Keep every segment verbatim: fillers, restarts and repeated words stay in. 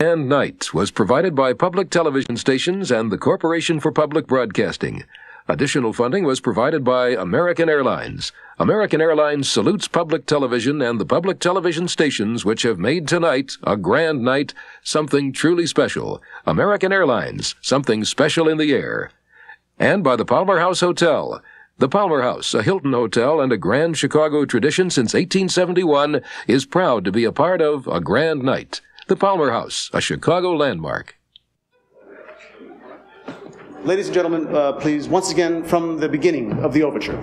And Night was provided by public television stations and the Corporation for Public Broadcasting. Additional funding was provided by American Airlines. American Airlines salutes public television and the public television stations which have made tonight a grand night, something truly special. American Airlines, something special in the air. And by the Palmer House Hotel. The Palmer House, a Hilton hotel and a grand Chicago tradition since eighteen seventy-one, is proud to be a part of A Grand Night. The Palmer House, a Chicago landmark. Ladies and gentlemen, uh, please, once again, from the beginning of the overture.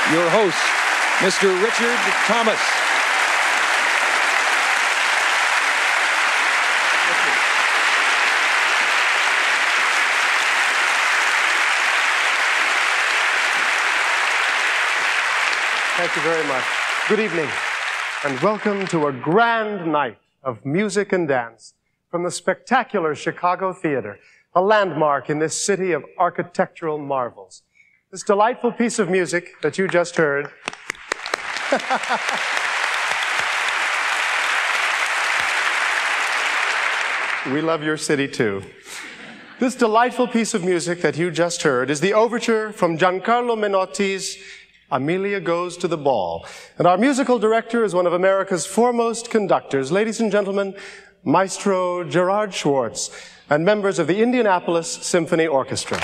your host, Mister Richard Thomas. Thank you very much. Good evening, and welcome to a grand night of music and dance from the spectacular Chicago Theater, a landmark in this city of architectural marvels. This delightful piece of music that you just heard we love your city too. This delightful piece of music that you just heard is the overture from Giancarlo Menotti's Amelia Goes to the Ball. And our musical director is one of America's foremost conductors. Ladies and gentlemen, Maestro Gerard Schwartz and members of the Indianapolis Symphony Orchestra.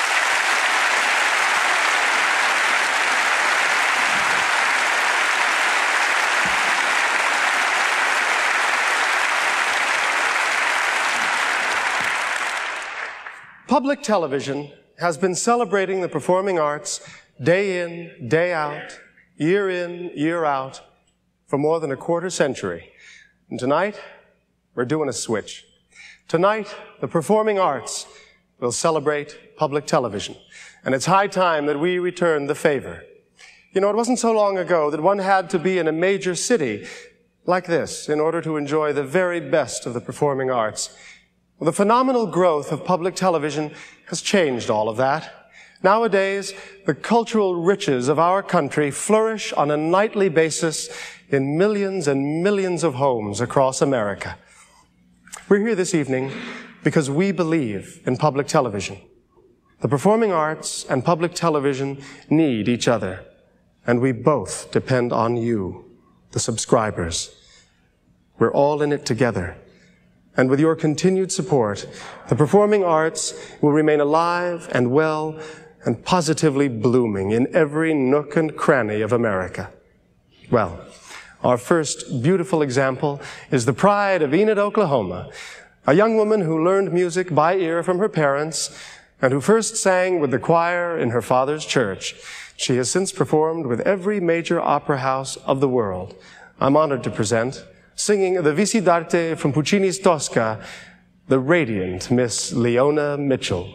Public television has been celebrating the performing arts day in, day out, year in, year out, for more than a quarter century. And tonight, we're doing a switch. Tonight, the performing arts will celebrate public television. And it's high time that we return the favor. You know, it wasn't so long ago that one had to be in a major city like this in order to enjoy the very best of the performing arts. Well, the phenomenal growth of public television has changed all of that. Nowadays, the cultural riches of our country flourish on a nightly basis in millions and millions of homes across America. We're here this evening because we believe in public television. The performing arts and public television need each other, and we both depend on you, the subscribers. We're all in it together. And with your continued support, the performing arts will remain alive and well and positively blooming in every nook and cranny of America. Well, our first beautiful example is the pride of Enid, Oklahoma, a young woman who learned music by ear from her parents and who first sang with the choir in her father's church. She has since performed with every major opera house of the world. I'm honored to present, singing the Visi d'Arte from Puccini's Tosca, the radiant Miss Leona Mitchell.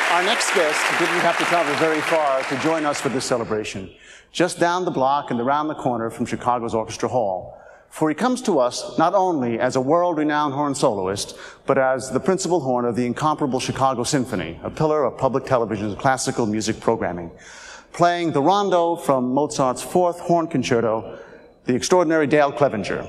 Our next guest didn't have to travel very far to join us for this celebration. Just down the block and around the corner from Chicago's Orchestra Hall. For he comes to us not only as a world-renowned horn soloist, but as the principal horn of the incomparable Chicago Symphony, a pillar of public television's classical music programming. Playing the rondo from Mozart's Fourth Horn Concerto, the extraordinary Dale Clevenger.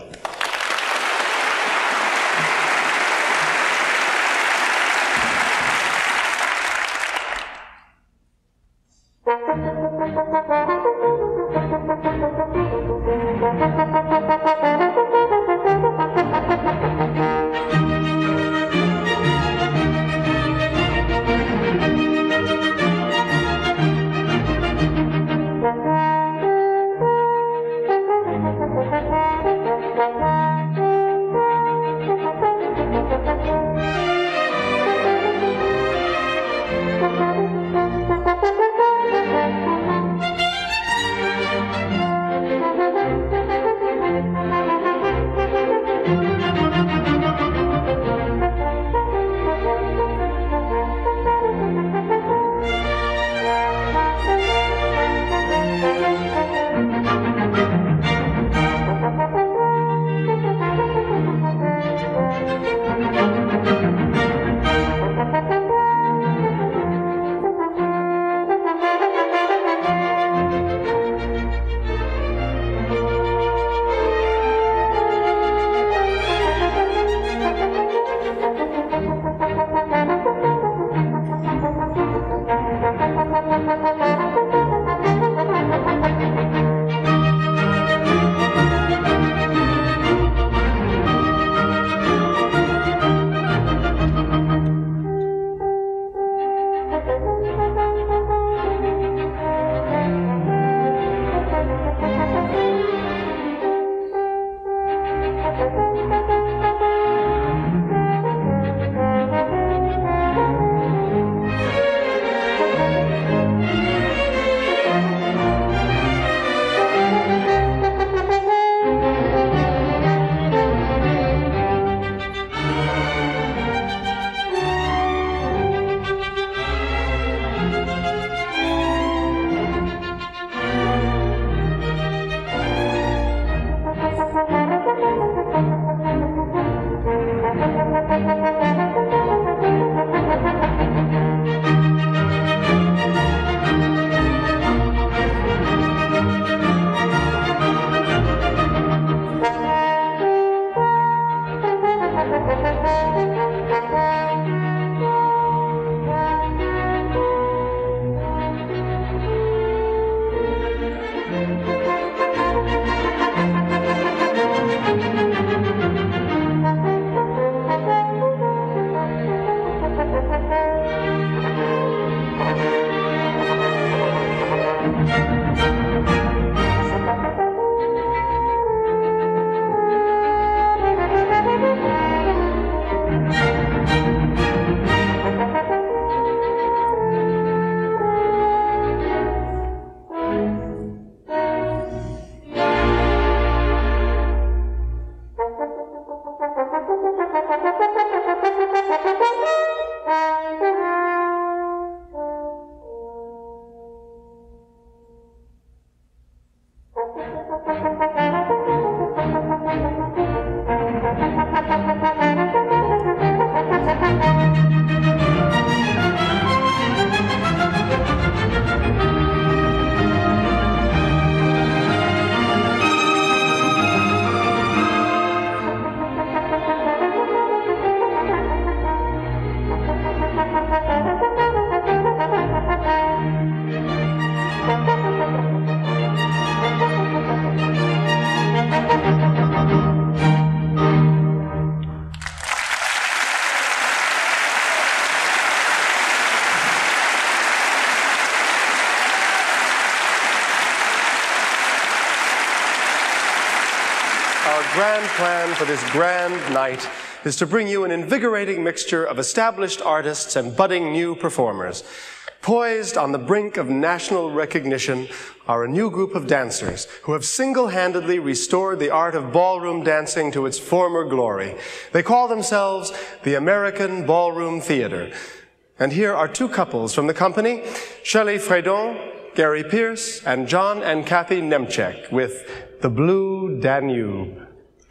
grand plan for this grand night is to bring you an invigorating mixture of established artists and budding new performers. Poised on the brink of national recognition are a new group of dancers who have single-handedly restored the art of ballroom dancing to its former glory. They call themselves the American Ballroom Theater. And here are two couples from the company, Shelley Fredon, Gary Pierce, and John and Kathy Nemchek with The Blue Danube.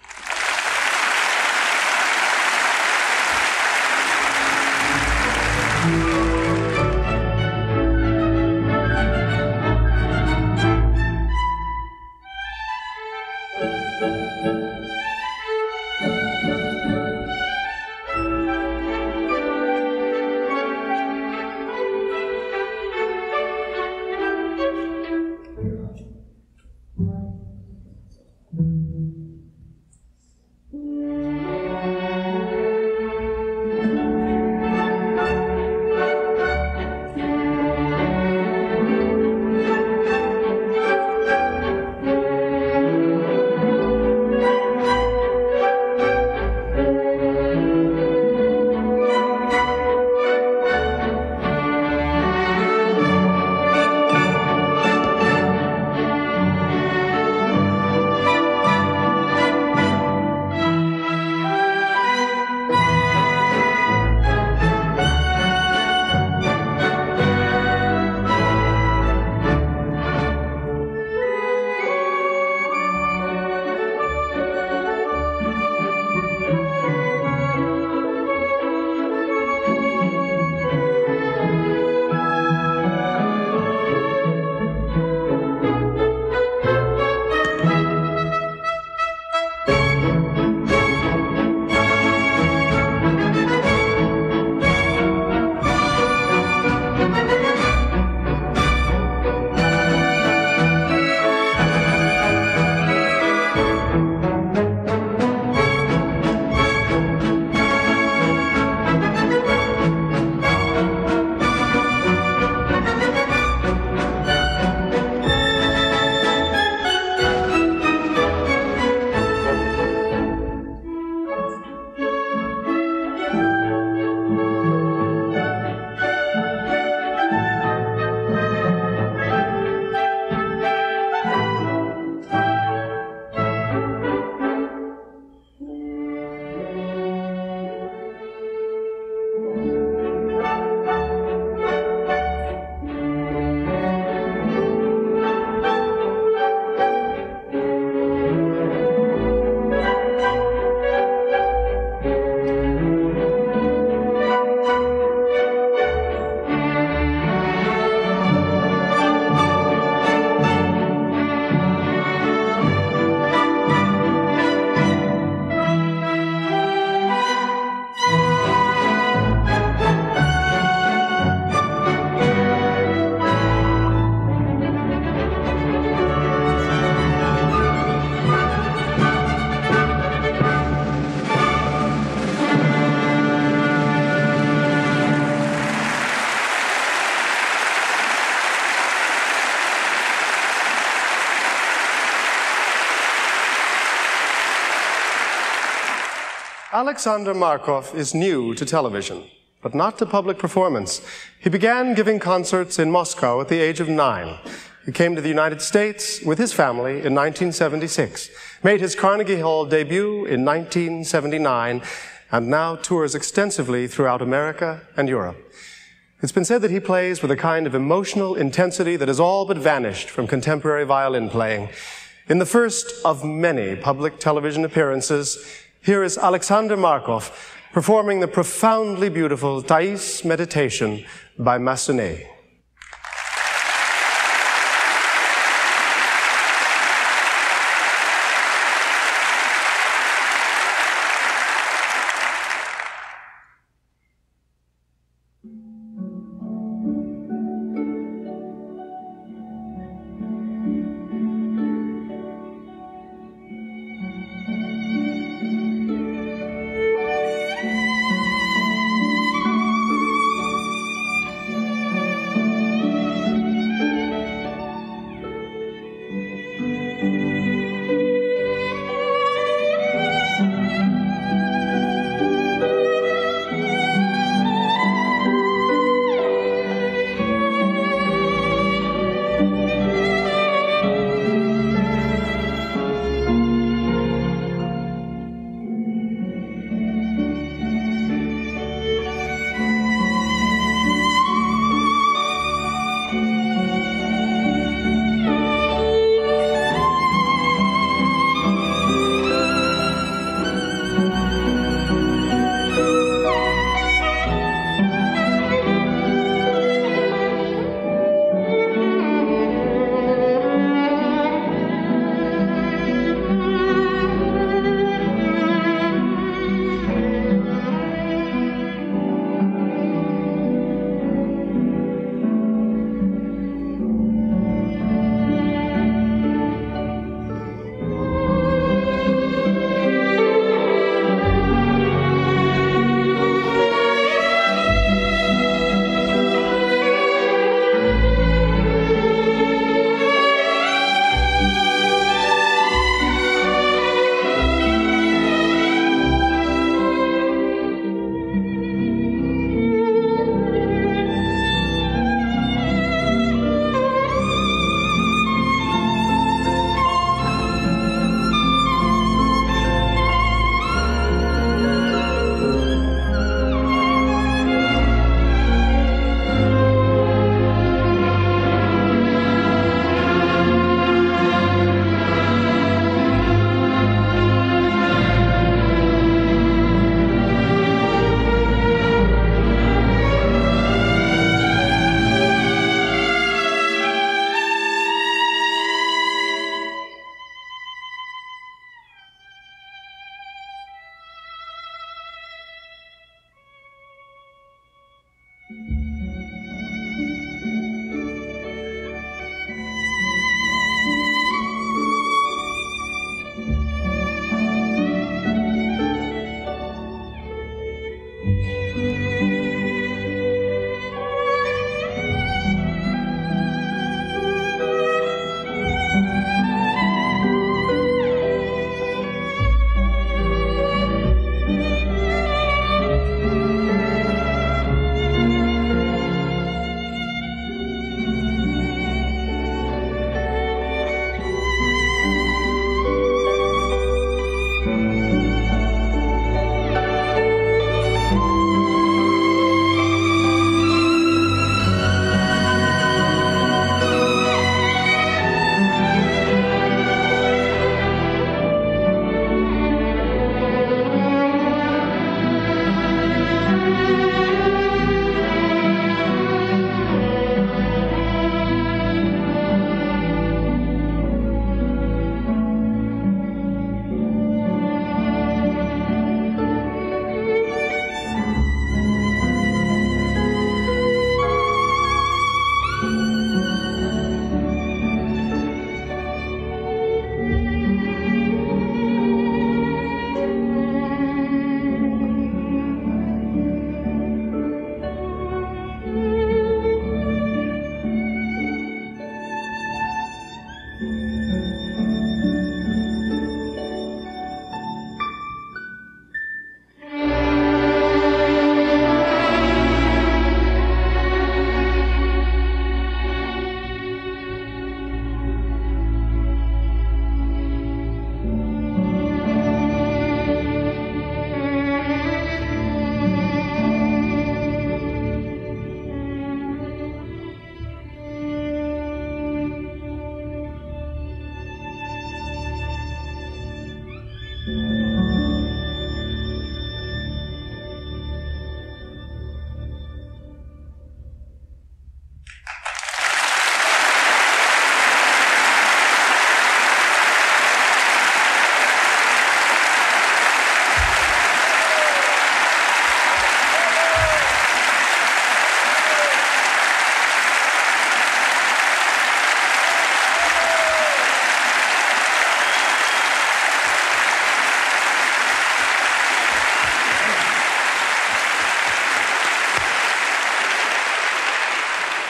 Alexander Markov is new to television, but not to public performance. He began giving concerts in Moscow at the age of nine. He came to the United States with his family in nineteen seventy-six, made his Carnegie Hall debut in nineteen seventy-nine, and now tours extensively throughout America and Europe. It's been said that he plays with a kind of emotional intensity that has all but vanished from contemporary violin playing. In the first of many public television appearances, here is Alexander Markov performing the profoundly beautiful Thais Meditation by Massenet.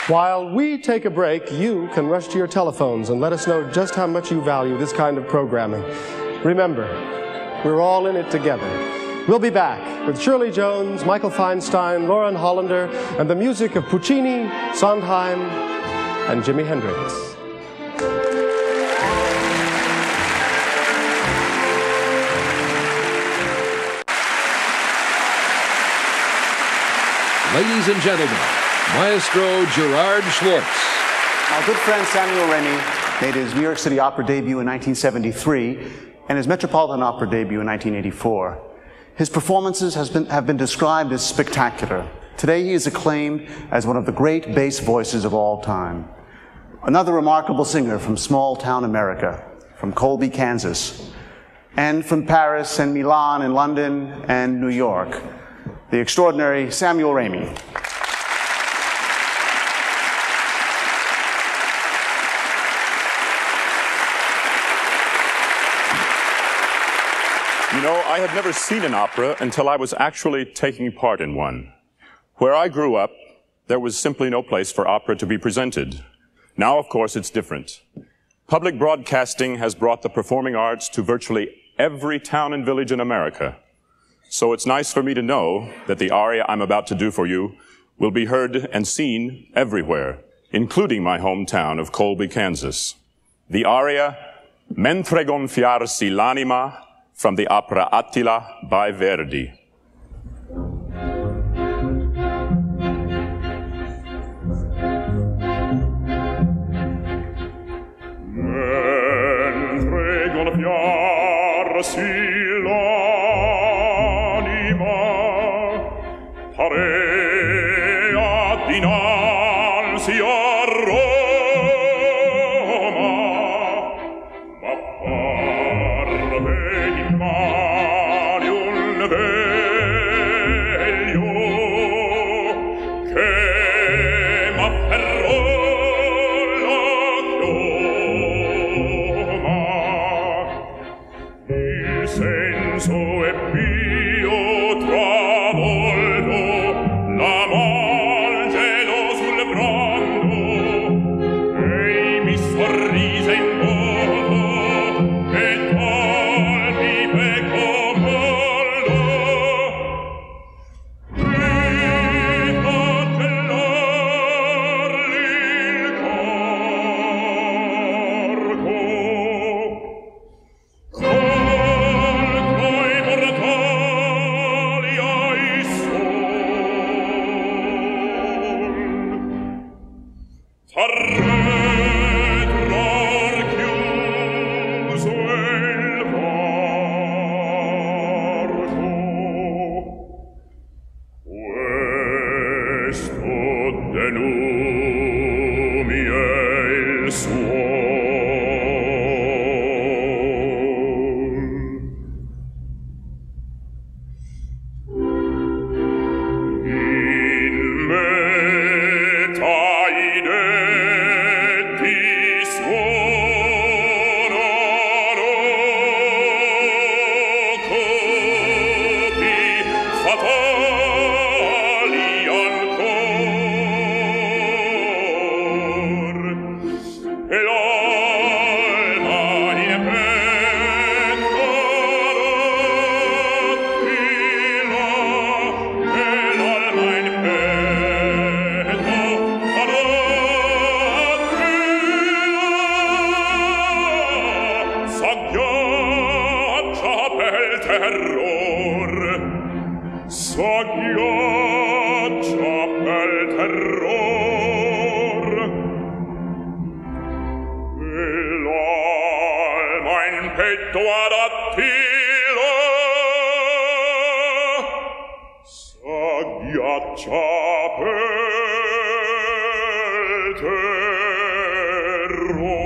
While we take a break, you can rush to your telephones and let us know just how much you value this kind of programming. Remember, we're all in it together. We'll be back with Shirley Jones, Michael Feinstein, Lauren Hollander, and the music of Puccini, Sondheim, and Jimi Hendrix. Ladies and gentlemen, Maestro Gerard Schwartz. Our good friend Samuel Ramey made his New York City Opera debut in nineteen seventy-three and his Metropolitan Opera debut in nineteen eighty-four. His performances has been, have been described as spectacular. Today he is acclaimed as one of the great bass voices of all time. Another remarkable singer from small-town America, from Colby, Kansas, and from Paris and Milan and London and New York, the extraordinary Samuel Ramey. You know, I had never seen an opera until I was actually taking part in one. Where I grew up, there was simply no place for opera to be presented. Now, of course, it's different. Public broadcasting has brought the performing arts to virtually every town and village in America. So it's nice for me to know that the aria I'm about to do for you will be heard and seen everywhere, including my hometown of Colby, Kansas. The aria Mentre gonfiarsi l'anima from the opera Attila by Verdi. Mentre gonfiarsi Parea dinanzi a Roma, ma parve in mare un veglio che m'afferrò la chioma. Il senso è pio travolto, la malgelo sul brando, e mi sorrise in volto, e tolmi becco molto. E cancellarli il corpo, contro i mortali ai Arretrar chiuso il varco, questo denumi è il suon. In meta S'agghiaccia pel terror e l'alma in petto ad Attila s'agghiaccia pel terror.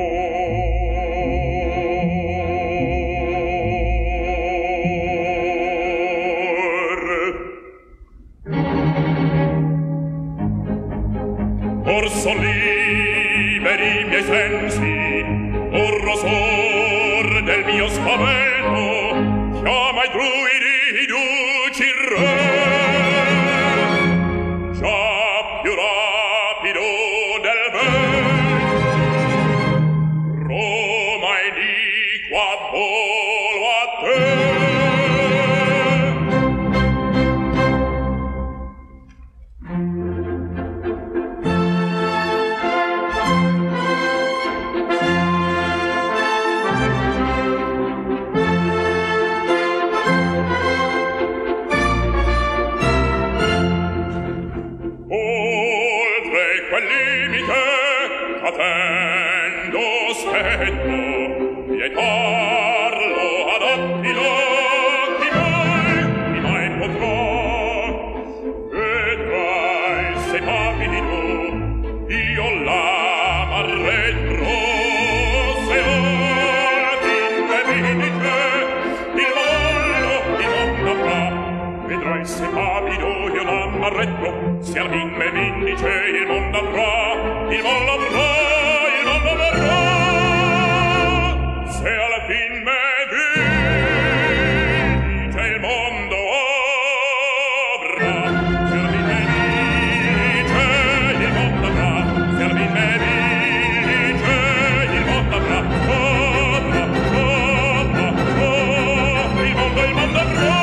Or son liberi i miei sensi, or rosor del mio spavento, chiama i druidi duci il re. Già più rapido del vento, Roma iniqua volo a te. Attendo, aspetto, e parlo, adattilo, chi mai, chi mai potrà. Vedrai, se parli di tu, io l'amarretro. Se ordine vindice, il mondo, il mondo avrà. Vedrai, se parli tu, io l'amarretro. Se ordine vindice, il mondo avrà. Il mondo avrà. Se alla fin me vince il mondo avrà, se alla fin me vince il mondo avrà, se alla fin me vince il mondo avrà, avrà, avrà, avrà, il mondo, il mondo avrà.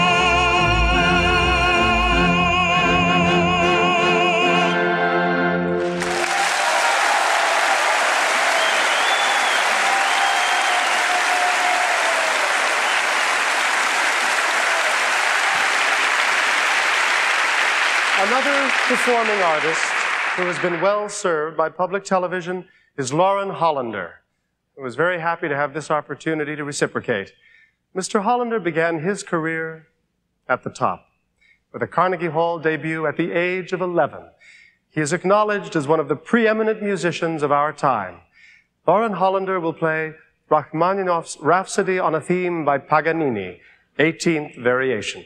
Another performing artist who has been well served by public television is Lauren Hollander, who was very happy to have this opportunity to reciprocate. Mister Hollander began his career at the top with a Carnegie Hall debut at the age of eleven. He is acknowledged as one of the preeminent musicians of our time. Lauren Hollander will play Rachmaninoff's Rhapsody on a Theme by Paganini, eighteenth Variation.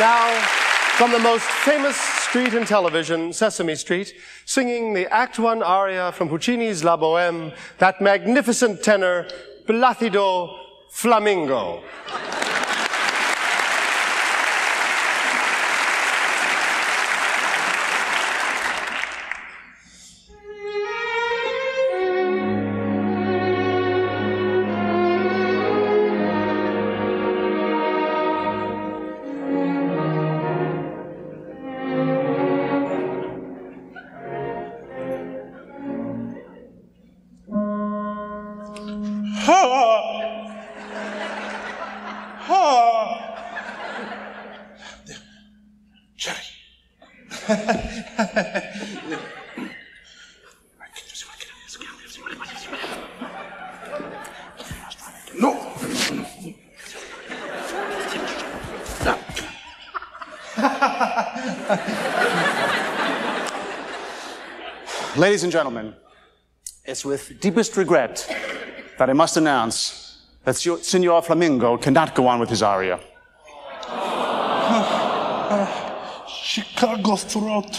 now, from the most famous street in television, Sesame Street, singing the Act One aria from Puccini's La Bohème, that magnificent tenor, Plácido Flamingo. No. Ladies and gentlemen, it's with deepest regret that I must announce that Signor Flamingo cannot go on with his aria. Chicago throat.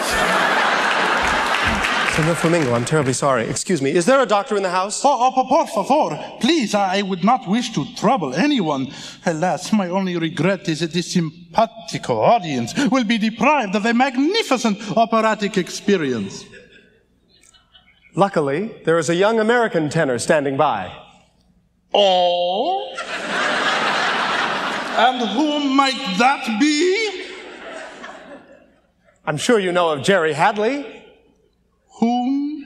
Senor Flamingo, I'm terribly sorry. Excuse me, is there a doctor in the house? Oh, oh, por favor, please, I would not wish to trouble anyone. Alas, my only regret is that this simpatico audience will be deprived of a magnificent operatic experience. Luckily, there is a young American tenor standing by. Oh? And whom might that be? I'm sure you know of Jerry Hadley. Whom?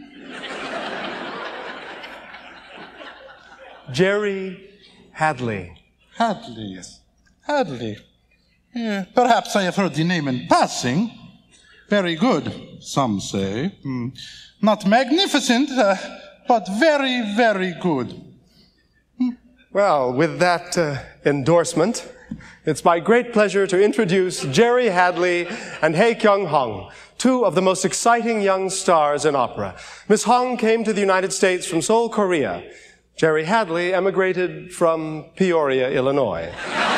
Jerry Hadley. Hadley. Yes. Hadley. Yeah, perhaps I have heard the name in passing. Very good, some say. Mm. Not magnificent, uh, but very, very good. Mm. Well, with that uh, endorsement, it's my great pleasure to introduce Jerry Hadley and Hae Kyung-hong, two of the most exciting young stars in opera. Miss Hong came to the United States from Seoul, Korea. Jerry Hadley emigrated from Peoria, Illinois.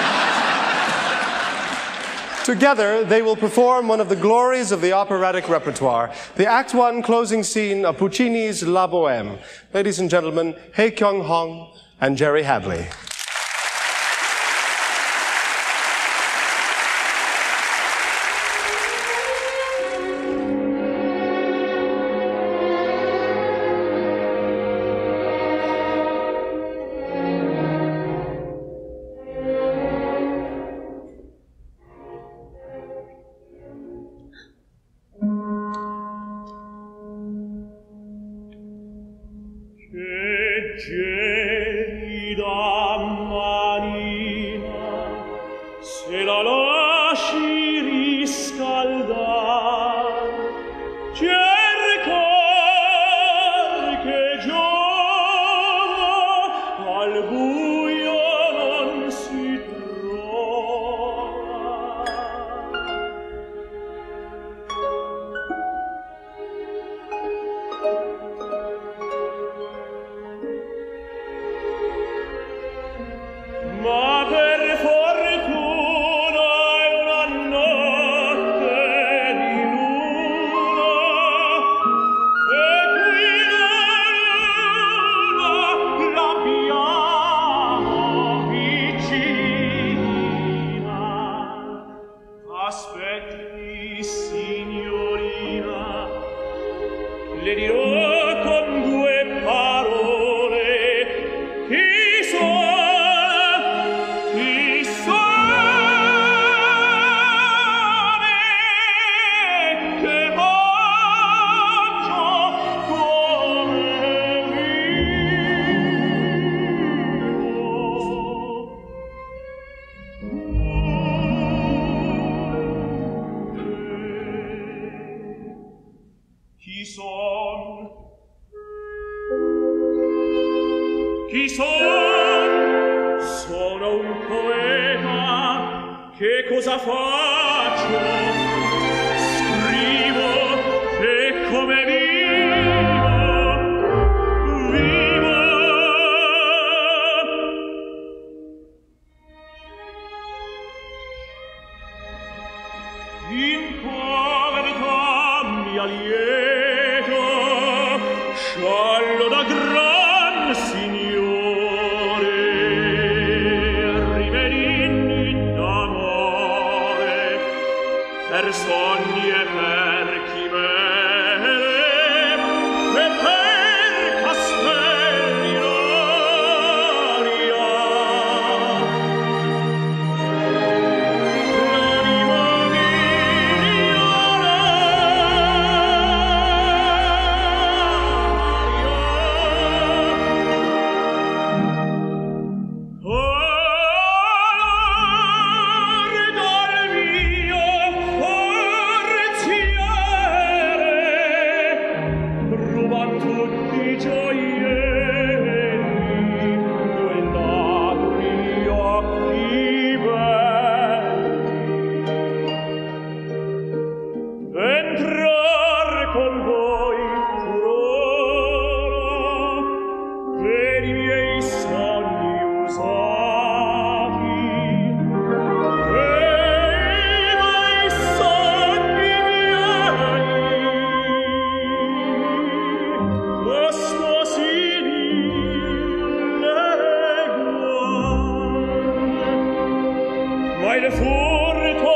Together, they will perform one of the glories of the operatic repertoire, the Act One closing scene of Puccini's La Bohème. Ladies and gentlemen, Hae Kyung-hong and Jerry Hadley. Chi son? Sono un poeta. Che cosa faccio? Scrivo e come vivo, vivo. da lieto, sciallo da gran signore, riverini d'amore, per sogni e per chimere, e per castelli d'aria. L'anima entrar con voi furora per i miei sogni usati e dai sogni miei questo si dilegua, ma il furto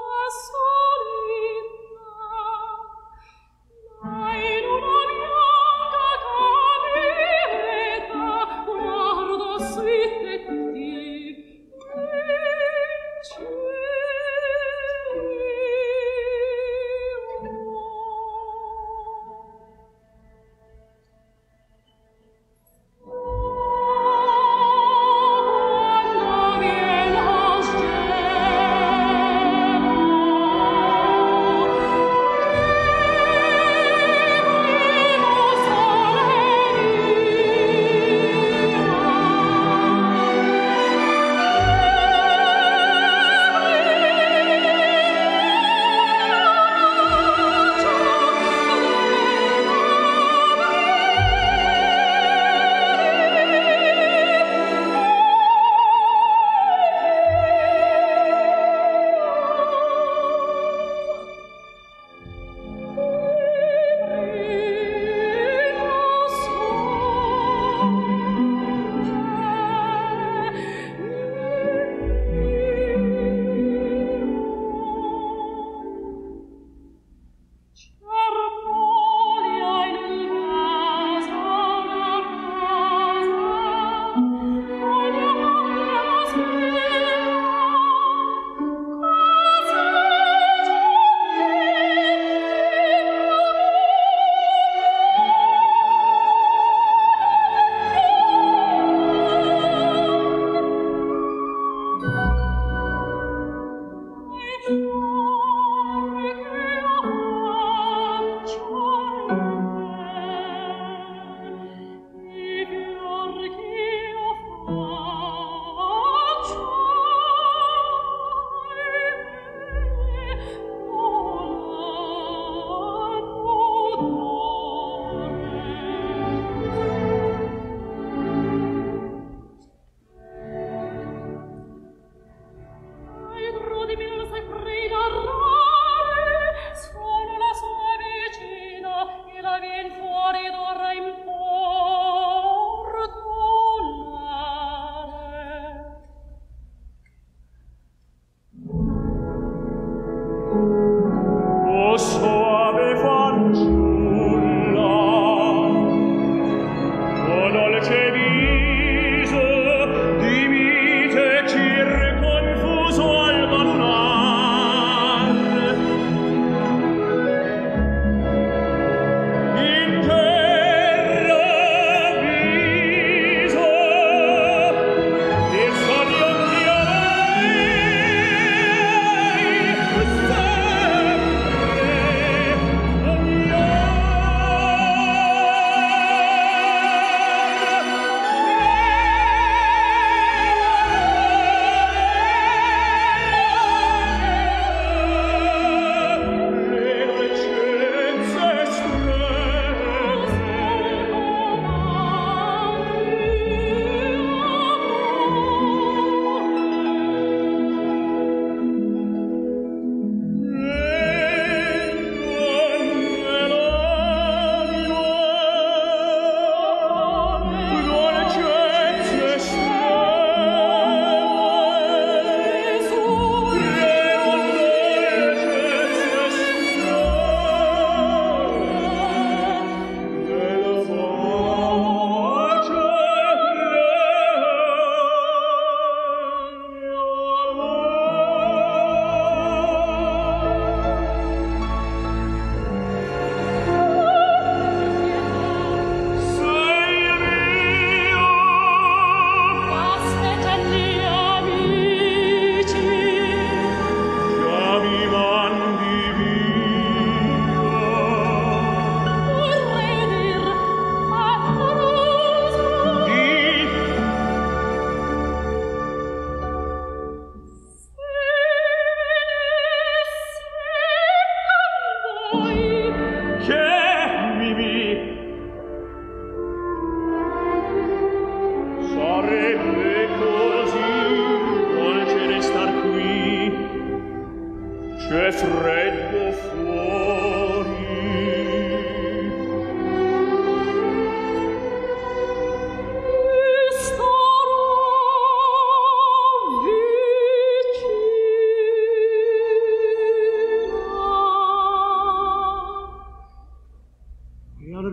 Sola, solita,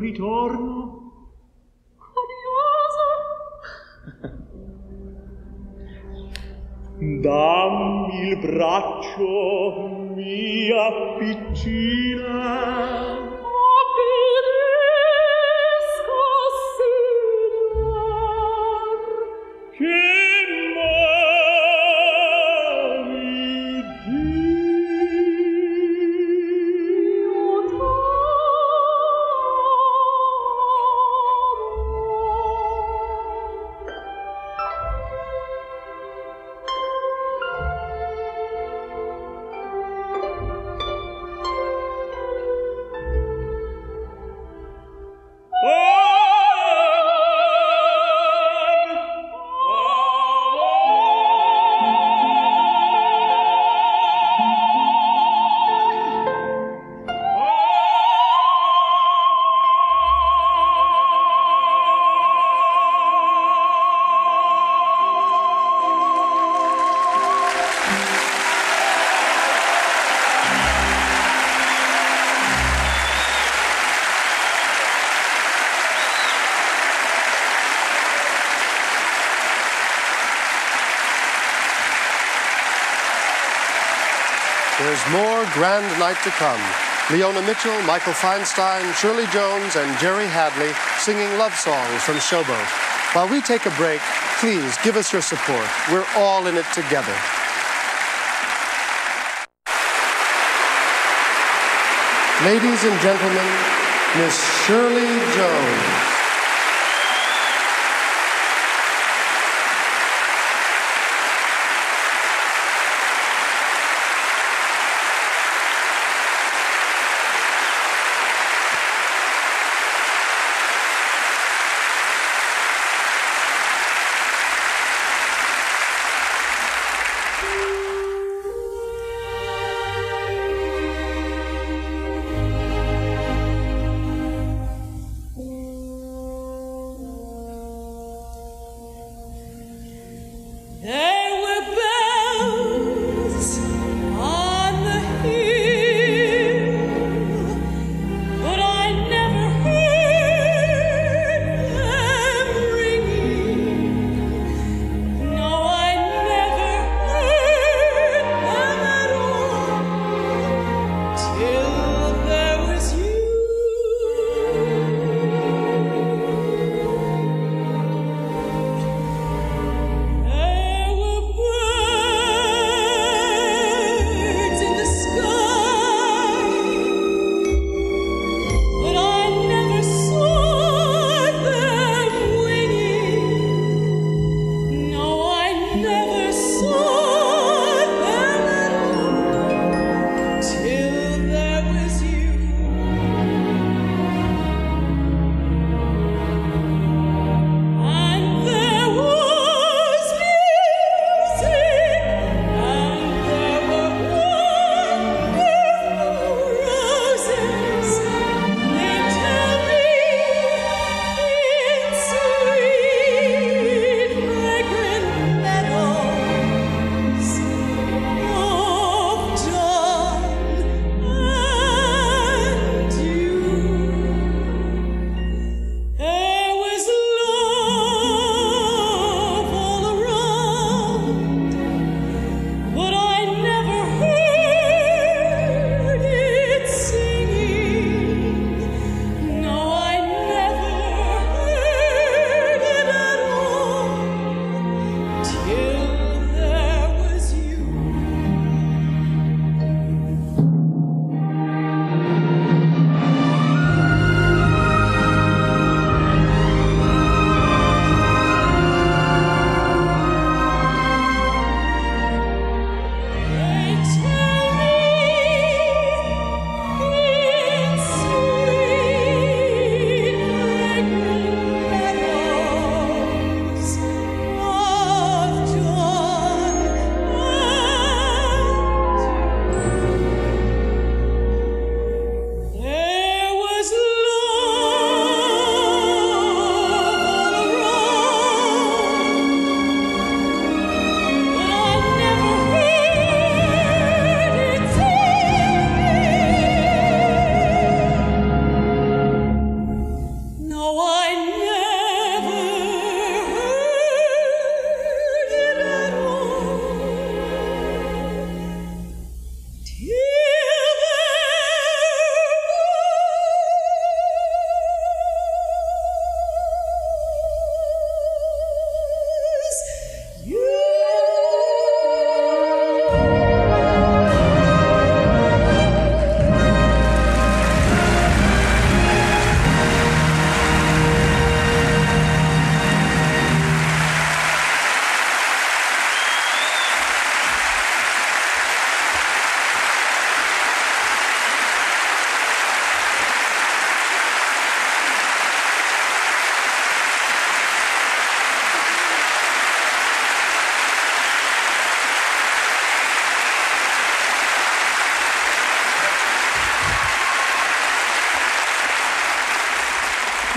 ritorno. Curioso. Dammi il braccio, mia piccina. Obbedisco, signor. Che There's more grand night to come. Leona Mitchell, Michael Feinstein, Shirley Jones, and Jerry Hadley singing love songs from Showboat. While we take a break, please give us your support. We're all in it together. Ladies and gentlemen, Miss Shirley Jones.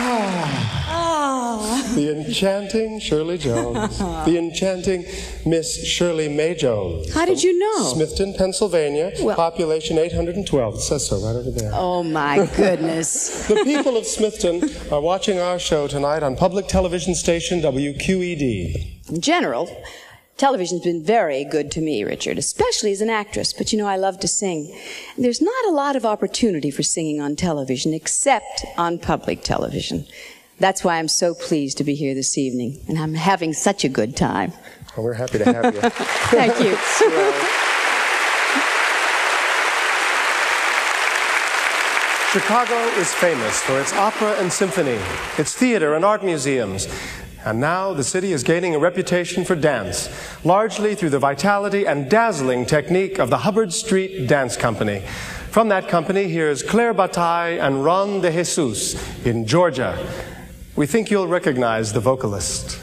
The enchanting Shirley Jones. The enchanting Miss Shirley Mae Jones. How did you know? Smithton, Pennsylvania. Well- population eight hundred twelve. It says so right over there. Oh, my goodness. The people of Smithton are watching our show tonight on public television station W Q E D. In general, television's been very good to me, Richard, especially as an actress. But you know, I love to sing. There's not a lot of opportunity for singing on television, except on public television. That's why I'm so pleased to be here this evening, and I'm having such a good time. Well, we're happy to have you. Thank you. Chicago is famous for its opera and symphony, its theater and art museums. And now the city is gaining a reputation for dance, largely through the vitality and dazzling technique of the Hubbard Street Dance Company. From that company, here's Claire Bataille and Ron De Jesus in Georgia. We think you'll recognize the vocalist.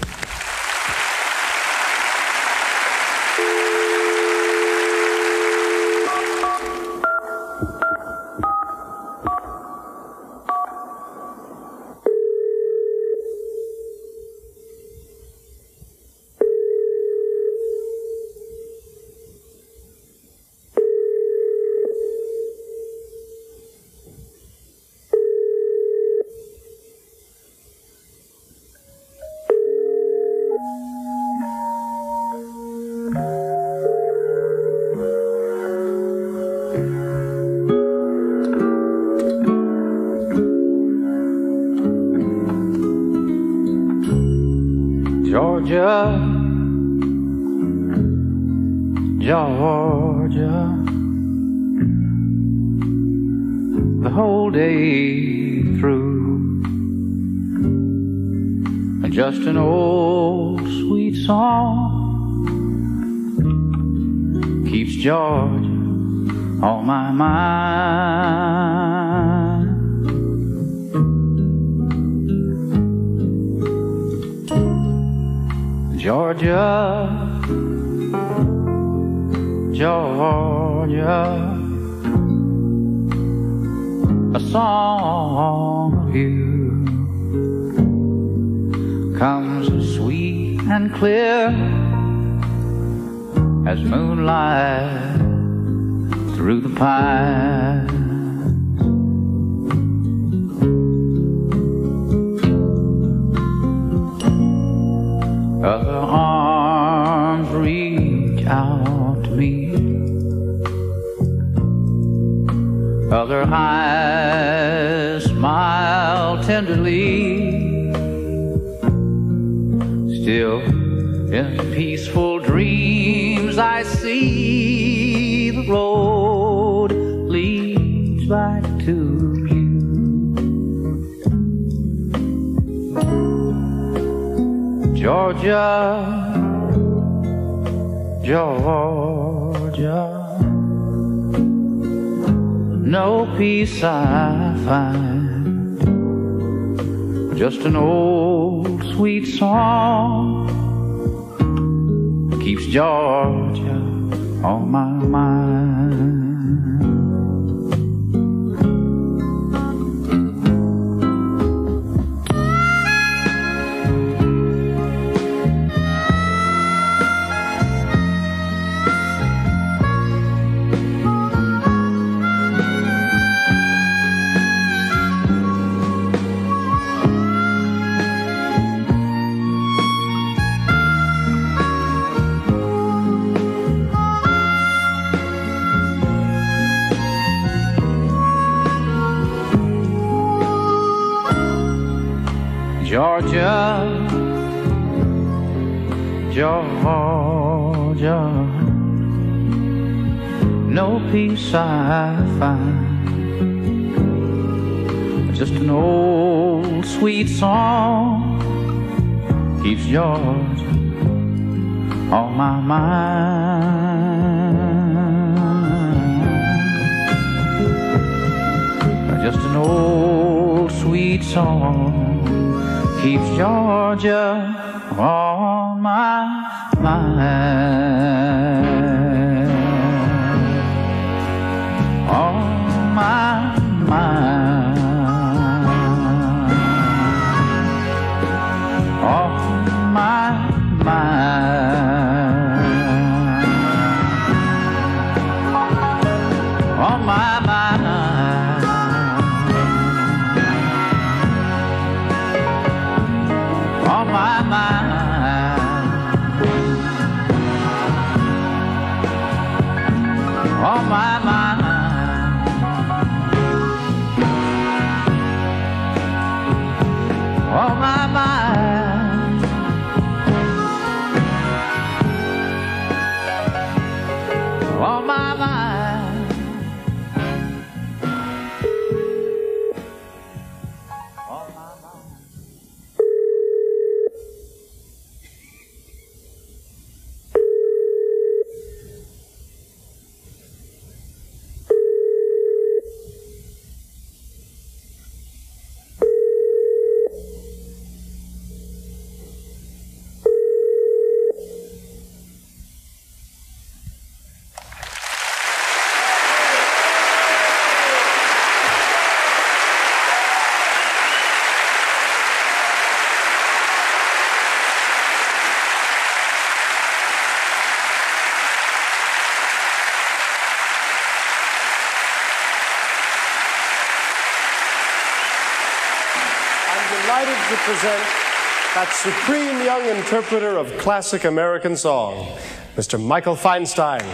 Georgia, Georgia, the whole day through, just an old sweet song keeps Georgia on my mind. Georgia, Georgia, a song of you comes sweet and clear as moonlight through the pines. Other arms reach out to me, other eyes smile tenderly. Still in peaceful dreams I see the road leads back to Georgia, Georgia, no peace I find, just an old sweet song keeps Georgia on my mind. Georgia, Georgia, no peace I find, just an old sweet song keeps Georgia on my mind. Just an old sweet song keeps Georgia on my mind, on my mind. I'm delighted to present that supreme young interpreter of classic American song, Mister Michael Feinstein.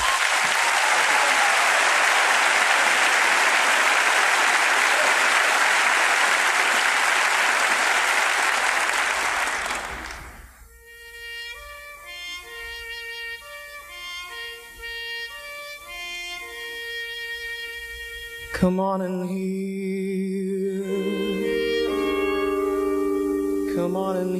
Come on in here. Come on in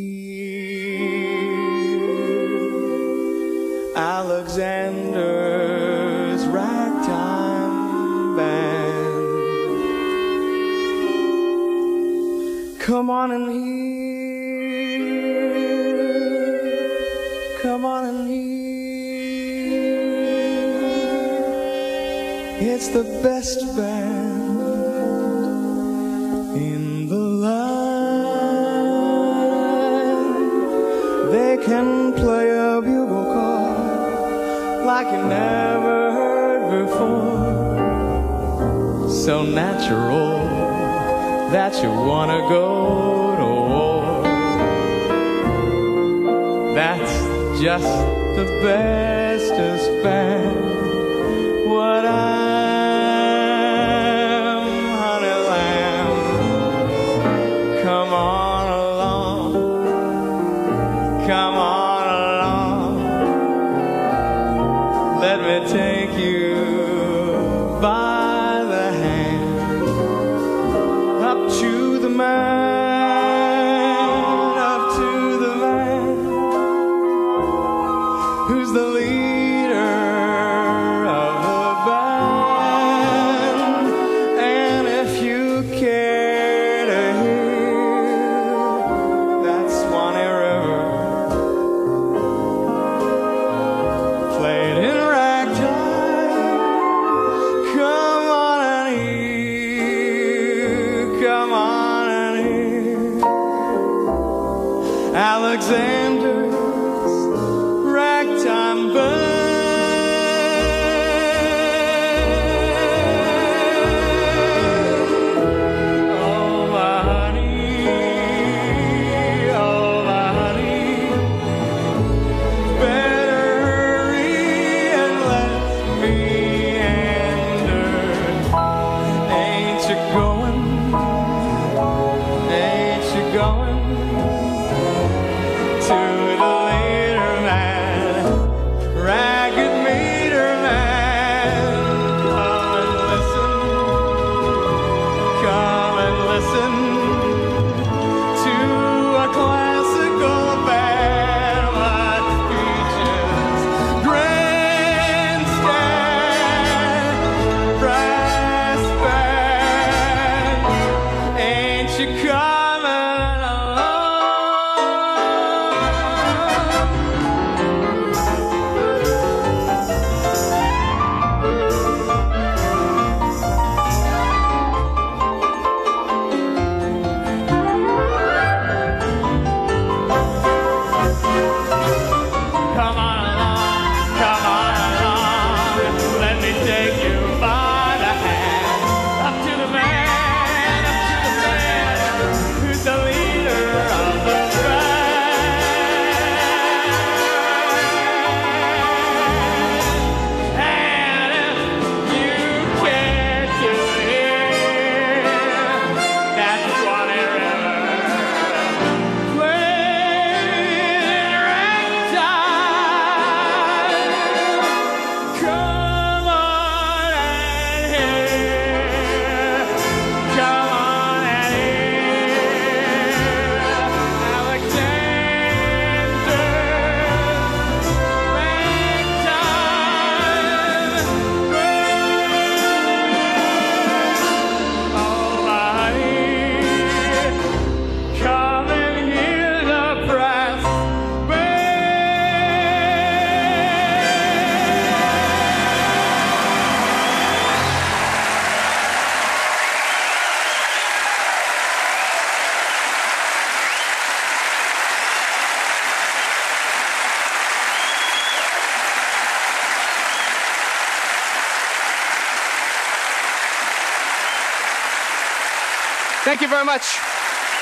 here. Alexander's Ragtime Band. Come on in here. Come on in here. It's the best band in the land. They can play a bugle call like you never heard before. So natural that you wanna go to war. That's just the bestest band. What I come on along, let me take you by the hand, up to the man, up to the man, who's the leader of the band. And if you care to hear that Swanee River played in ragtime, come on and hear, come on and hear Alexander's Ragtime Band. Oh my honey, oh my honey, better hurry and let me enter. Ain't you going? Ain't you going to the leader man, ragged meter man? Come and listen, come and listen to a classical band. What features grandstand, brass band. Ain't you coming along? Come on along, come on along, let me take you by the hand, up to the man, up to the man, who's the leader of the band. And if you care to hear that Swanee River played ragtime, come on and hear, come on and hear Alexander's Ragtime Band. Oh, honey, come and hear the brass Thank you very much.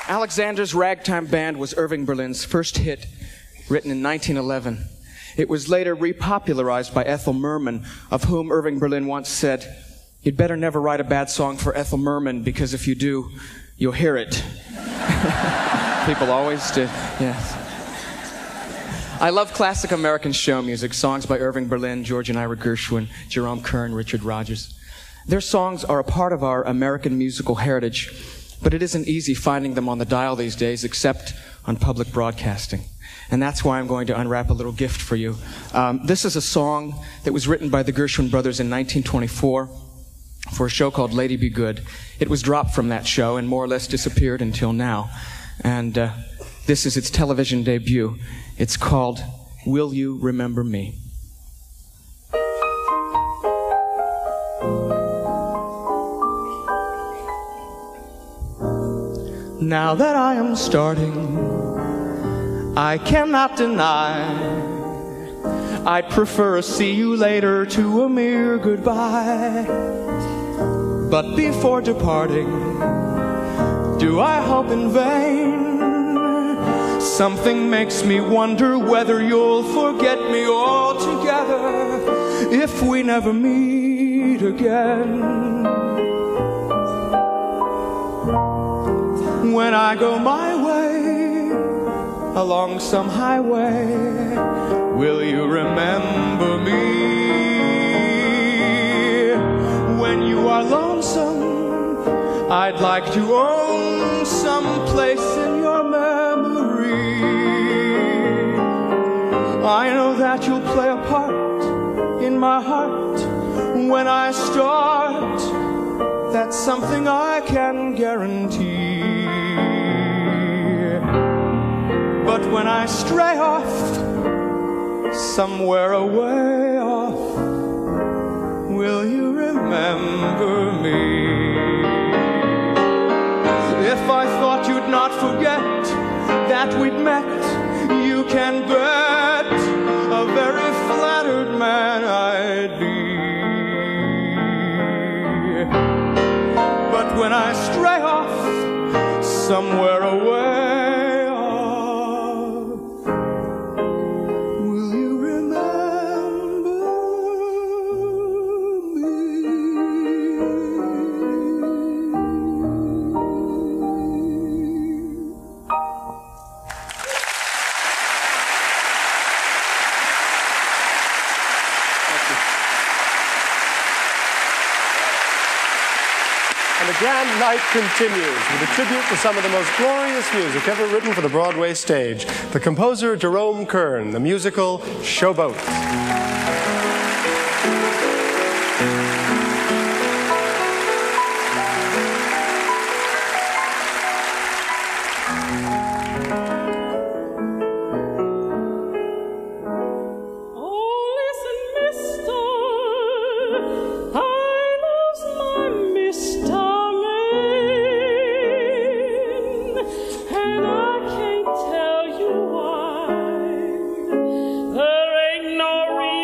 Alexander's Ragtime Band was Irving Berlin's first hit, written in nineteen eleven. It was later repopularized by Ethel Merman, of whom Irving Berlin once said, "You'd better never write a bad song for Ethel Merman, because if you do, you'll hear it." People always did, yes. I love classic American show music, songs by Irving Berlin, George and Ira Gershwin, Jerome Kern, Richard Rodgers. Their songs are a part of our American musical heritage, but it isn't easy finding them on the dial these days, except on public broadcasting. And that's why I'm going to unwrap a little gift for you. Um, this is a song that was written by the Gershwin brothers in nineteen twenty-four for a show called Lady Be Good. It was dropped from that show and more or less disappeared until now. And uh, this is its television debut. It's called Will You Remember Me? Now that I am starting, I cannot deny I'd prefer a see you later to a mere goodbye. But before departing, do I hope in vain? Something makes me wonder whether you'll forget me altogether if we never meet again. When I go my way along some highway, will you remember me? When you are lonesome, I'd like to own some place in your memory. I know that you'll play a part in my heart when I start. That's something I can guarantee. But when I stray off, somewhere away off, will you remember me? If I thought you'd not forget that we'd met, you can bet a very flattered man I'd be. But when I stray off, somewhere away, The grand night continues with a tribute to some of the most glorious music ever written for the Broadway stage. The composer Jerome Kern, the musical Showboat. There ain't no reason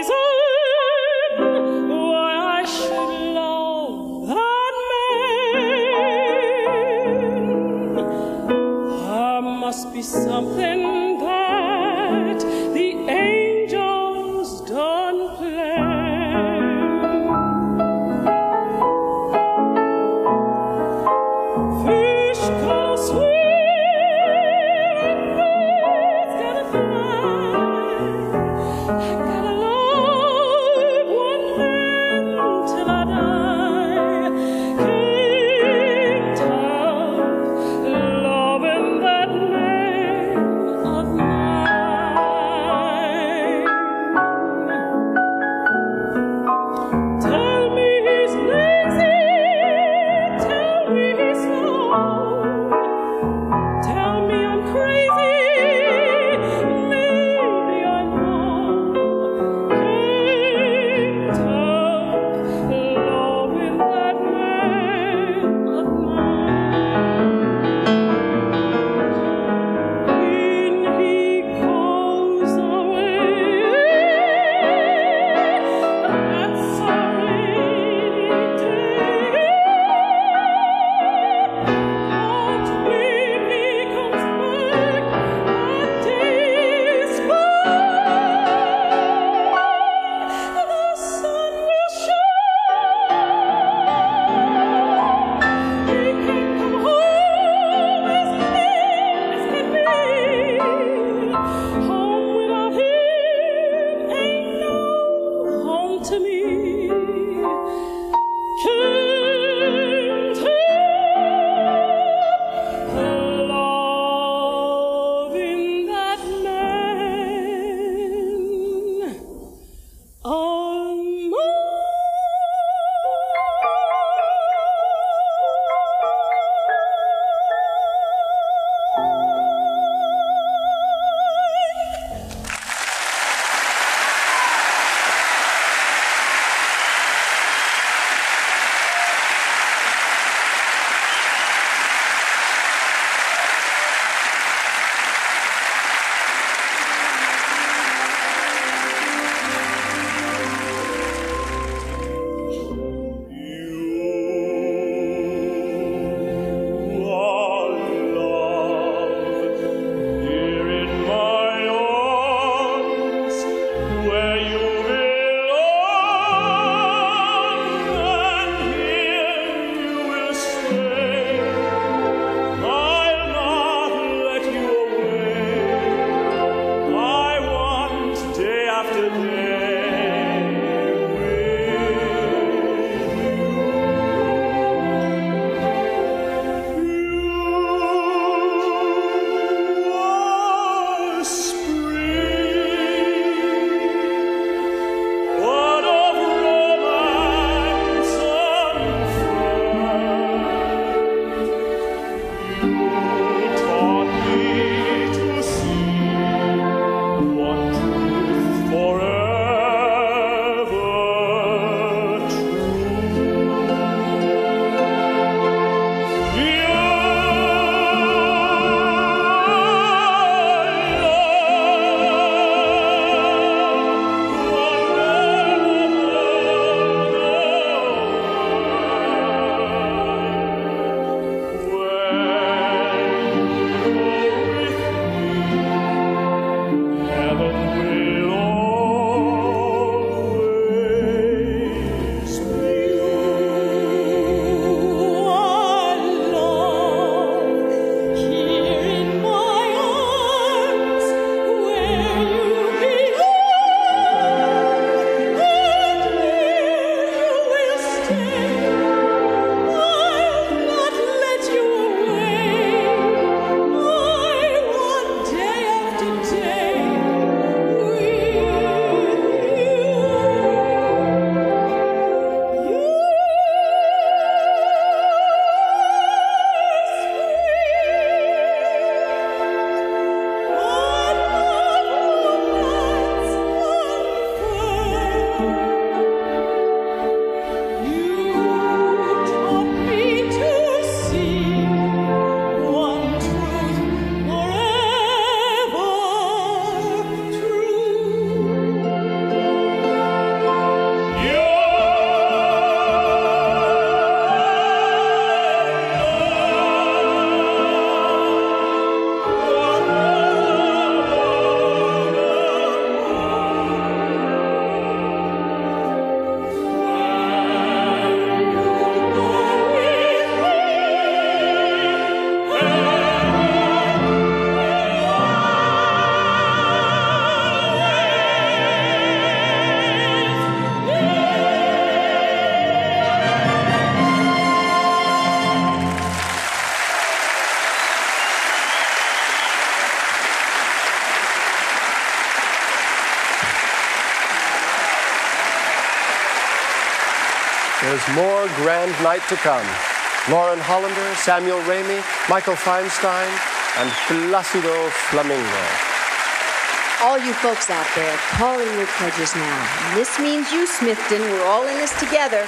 more grand night to come. Lauren Hollander, Samuel Ramey, Michael Feinstein, and Placido Flamingo. All you folks out there, call in your pledges now. This means you, Smithton. We're all in this together.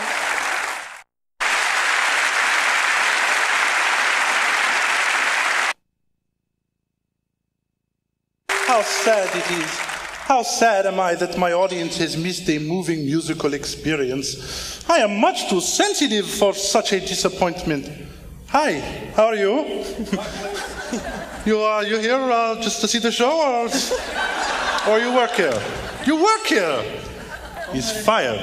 How sad it is. How sad am I that my audience has missed a moving musical experience. I am much too sensitive for such a disappointment. Hi, how are you? you are you here uh, just to see the show, or, or you work here? You work here. He's fired.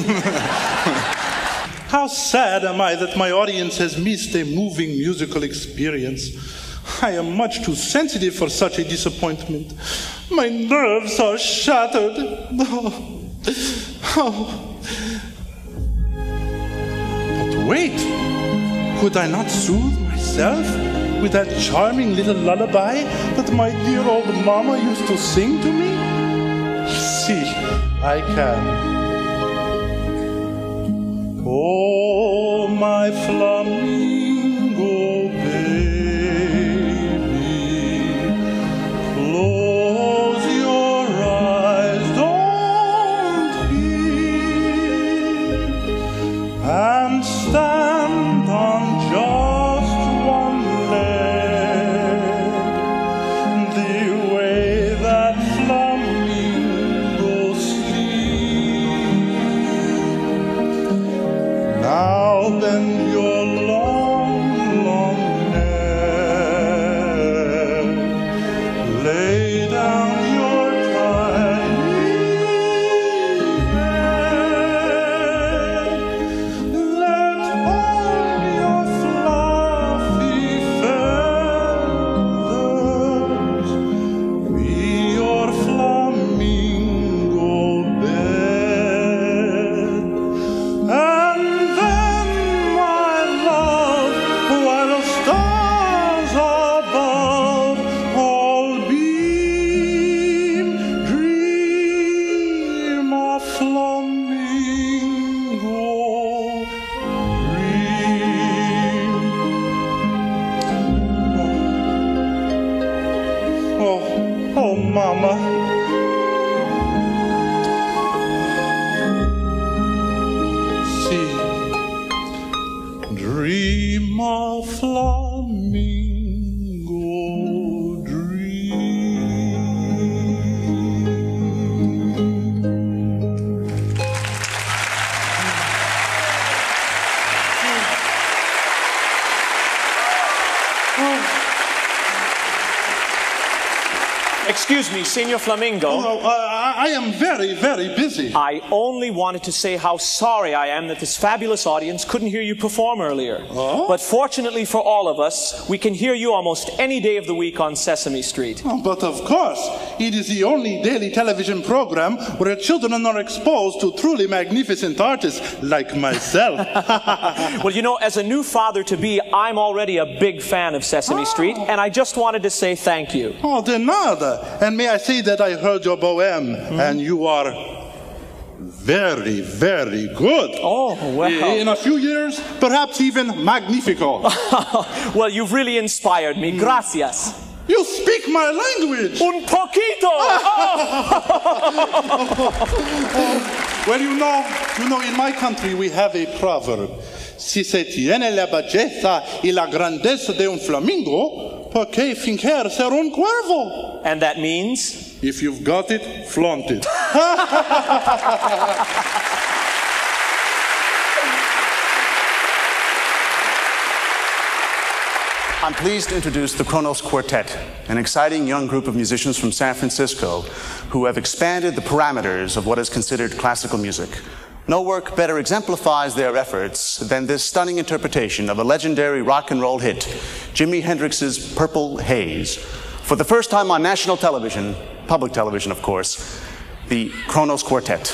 How sad am I that my audience has missed a moving musical experience. I am much too sensitive for such a disappointment. My nerves are shattered. Oh. Oh. But wait, could I not soothe myself with that charming little lullaby that my dear old mama used to sing to me? See, I can. Oh, my flamingo baby, close your eyes, don't peep, and stand on just one leg, the way that flamingos sleep. Now bend your long, long neck, lay down your tiny head, let all your fluffy feathers be your flamingo bed. And then, my love, while stars above all beam, dream of flamingo, dream. Oh, oh, mama. See, dream of flamingo, Excuse me, Senor Flamingo. Oh, uh, I am very, very busy. I only wanted to say how sorry I am that this fabulous audience couldn't hear you perform earlier. Oh? But fortunately for all of us, we can hear you almost any day of the week on Sesame Street. Oh, but of course, it is the only daily television program where children are exposed to truly magnificent artists like myself. Well, you know, as a new father-to-be, I'm already a big fan of Sesame Street, and I just wanted to say thank you. Oh, de nada. And may I say that I heard your poem, mm. and you are very, very good. Oh, well. In a few years, perhaps even magnifico. Well, you've really inspired me. Gracias. You speak my language. Un poquito. Well, you know, you know, in my country we have a proverb. Si se tiene la belleza y la grandeza de un flamingo, ¿por qué fingir ser un cuervo? And that means? If you've got it, flaunt it. I'm pleased to introduce the Kronos Quartet, an exciting young group of musicians from San Francisco who have expanded the parameters of what is considered classical music. No work better exemplifies their efforts than this stunning interpretation of a legendary rock and roll hit, Jimi Hendrix's Purple Haze. For the first time on national television, public television of course, the Kronos Quartet.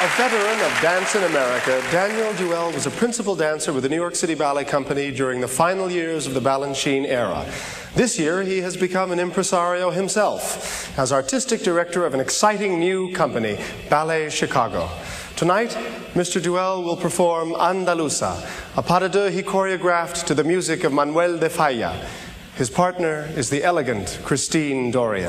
A veteran of Dance in America, Daniel Duell was a principal dancer with the New York City Ballet Company during the final years of the Balanchine era. This year, he has become an impresario himself as artistic director of an exciting new company, Ballet Chicago. Tonight, Mister Duell will perform Andalusa, a pas de deux he choreographed to the music of Manuel de Falla. His partner is the elegant Christine Dorian.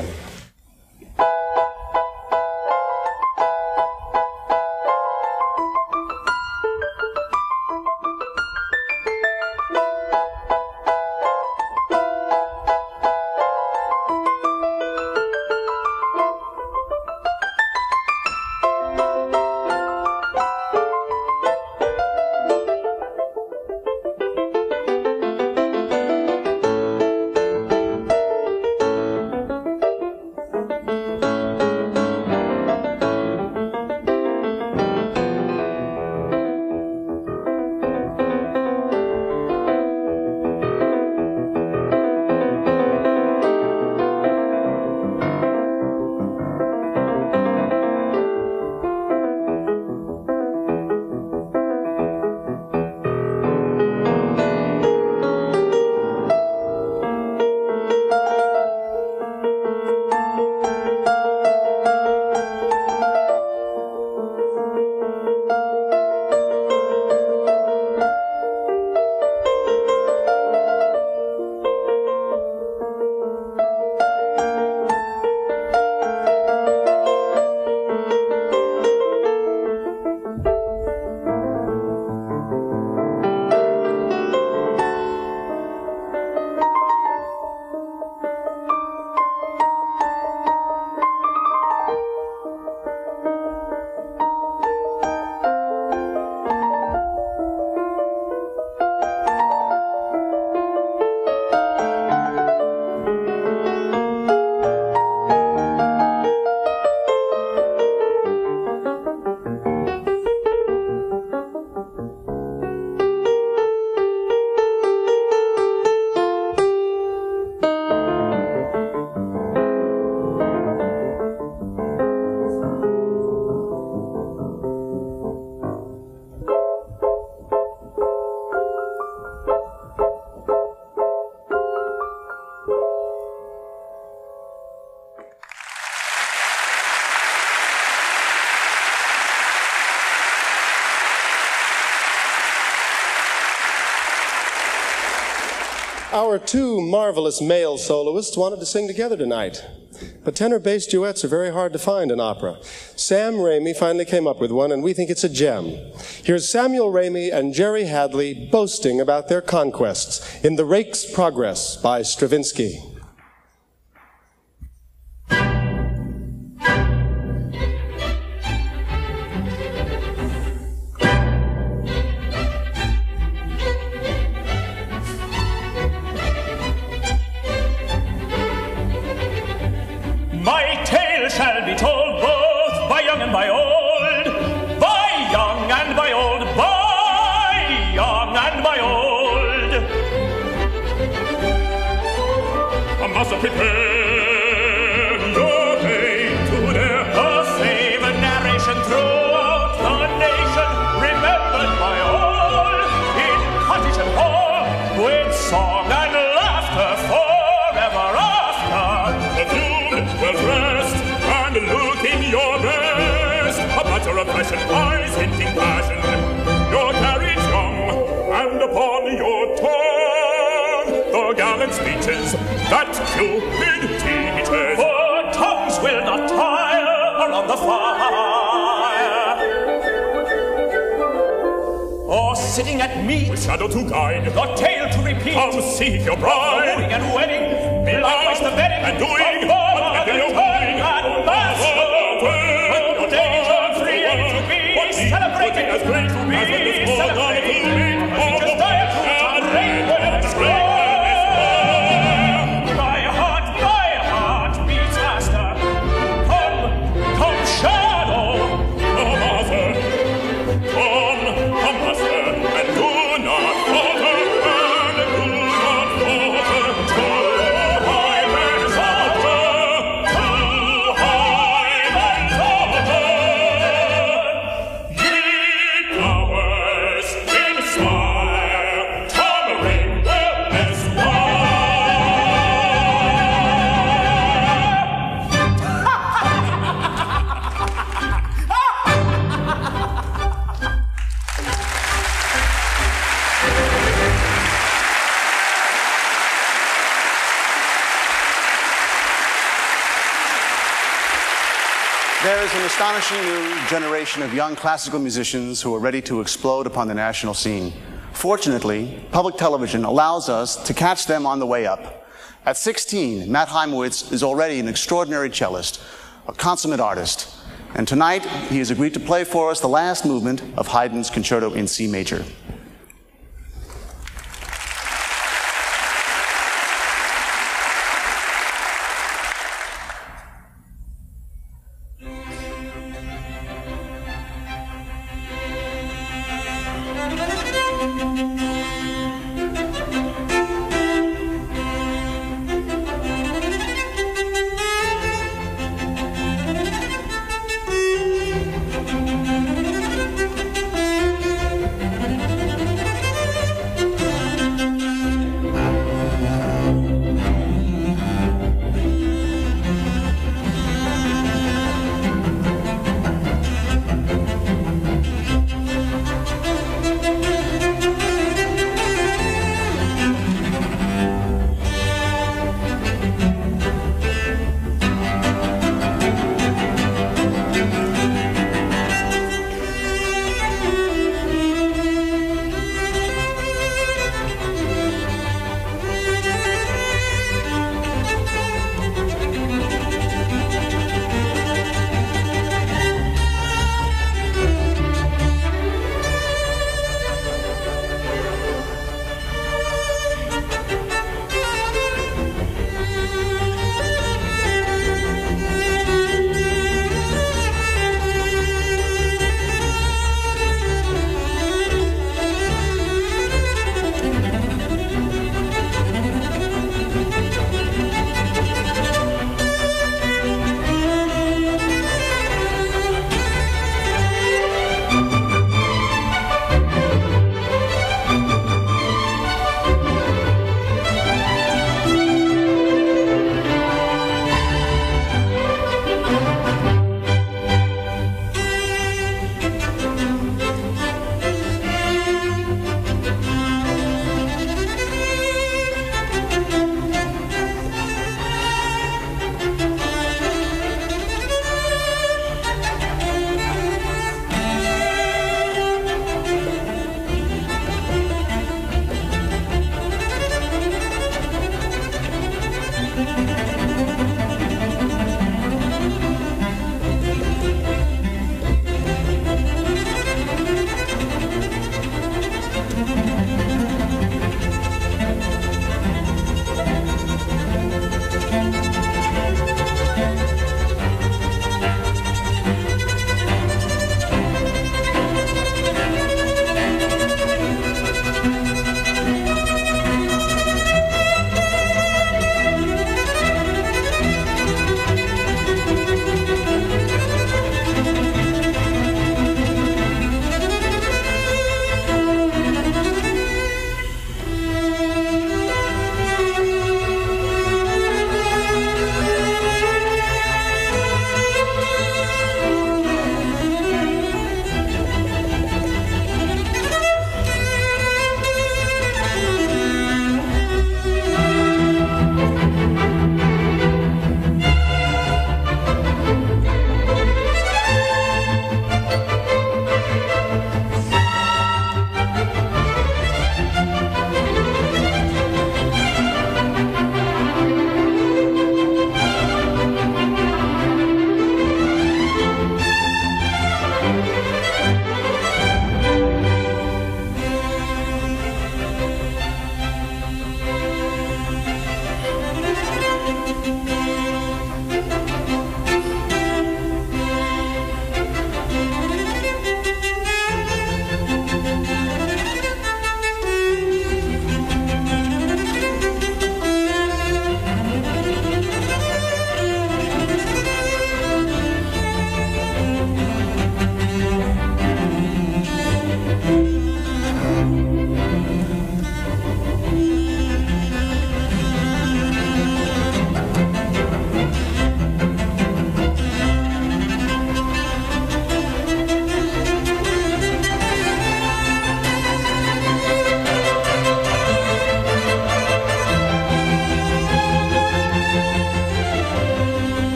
Our two marvelous male soloists wanted to sing together tonight. But tenor bass duets are very hard to find in opera. Sam Ramey finally came up with one, and we think it's a gem. Here's Samuel Ramey and Jerry Hadley boasting about their conquests in The Rake's Progress by Stravinsky. My tale shall be told both by young and by old, by young and by old, by young and by old. I must prepare your way to their a favorite narration throughout the nation, remembered by all in cottage and hall, with song and laughter forever after. The tune will rest and looking your best, a matter of passion, eyes hinting passion, your carriage young, and upon your tongue the gallant speeches that Cupid teaches. For tongues will not tire around the fire, or sitting at meat, with shadow to guide, the tale to repeat. Come seek your bride, wooing and wedding, be likewise the bedding, and doing what the tongue and master. When your days are free to be celebrated, as great to be celebrated, just die to tolerate when it's great. My heart, my heart beats faster. Come, come, shadow, come, master, come, come, master, and do not falter, and do not falter. Till my man is after, There is an astonishing new generation of young classical musicians who are ready to explode upon the national scene. Fortunately, public television allows us to catch them on the way up. At sixteen, Matt Heimowitz is already an extraordinary cellist, a consummate artist. And tonight, he has agreed to play for us the last movement of Haydn's Concerto in C major. Thank you.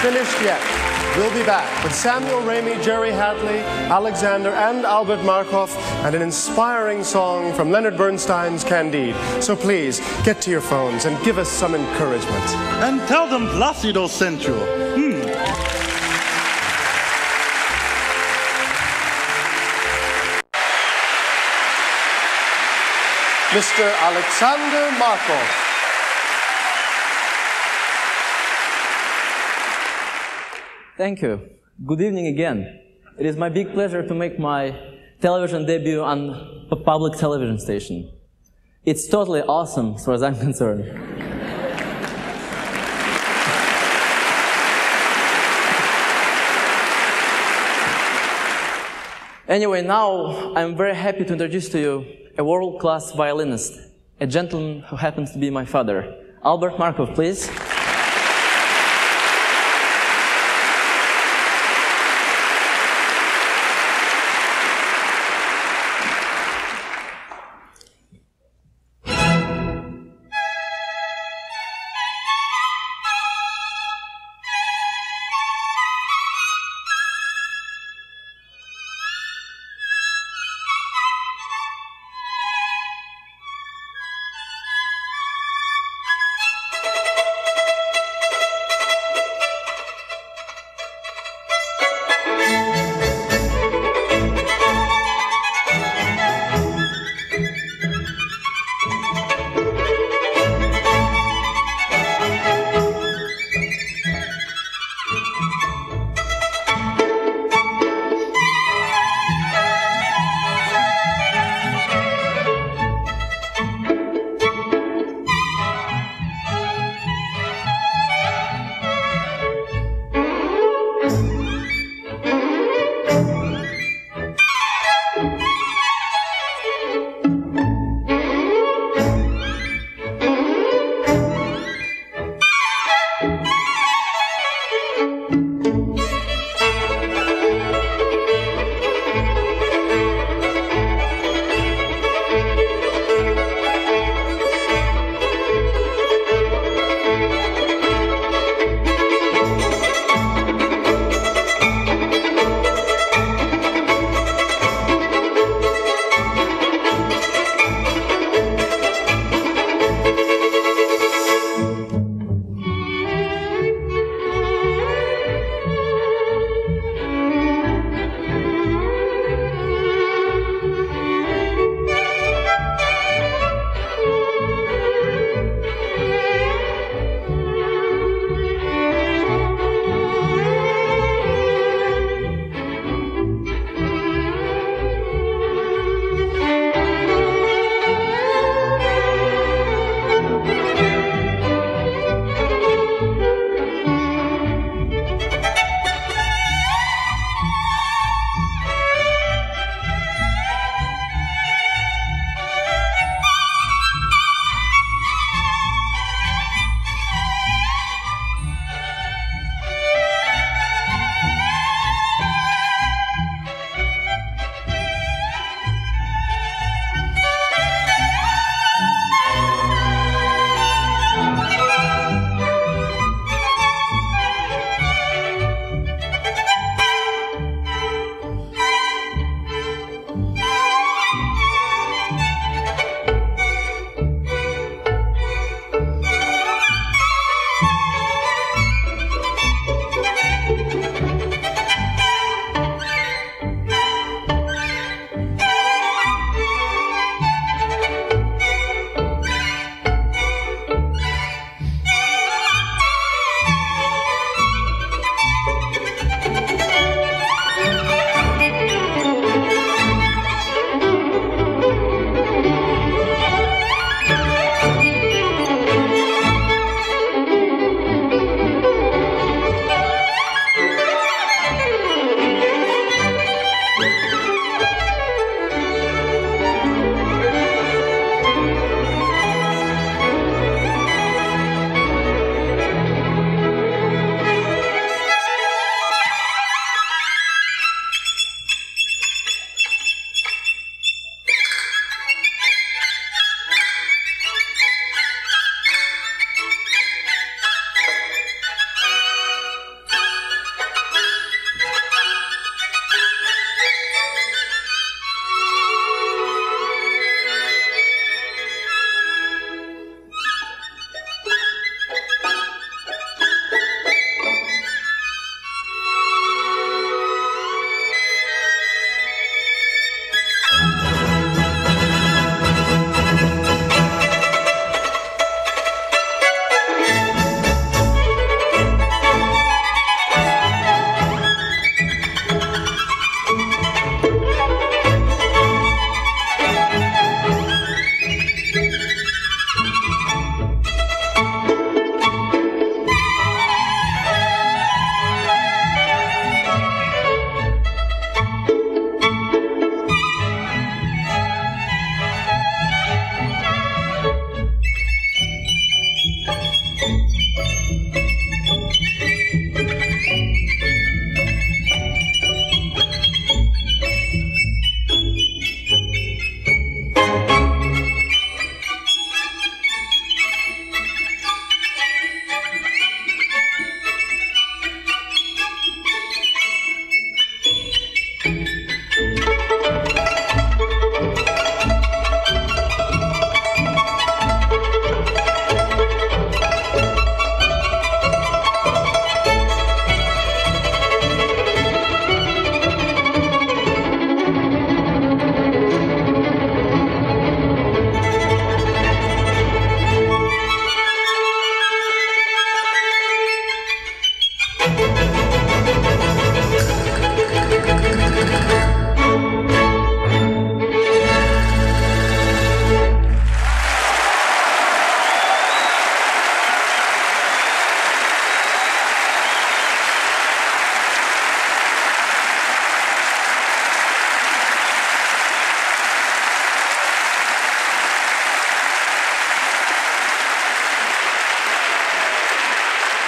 finished yet. We'll be back with Samuel Ramey, Jerry Hadley, Alexander, and Albert Markov, and an inspiring song from Leonard Bernstein's Candide. So please, get to your phones and give us some encouragement. And tell them Placido sent you. Hmm. Mister Alexander Markov. Thank you. Good evening again. It is my big pleasure to make my television debut on a public television station. It's totally awesome as far as I'm concerned. Anyway, now I'm very happy to introduce to you a world-class violinist, a gentleman who happens to be my father. Albert Markov, please.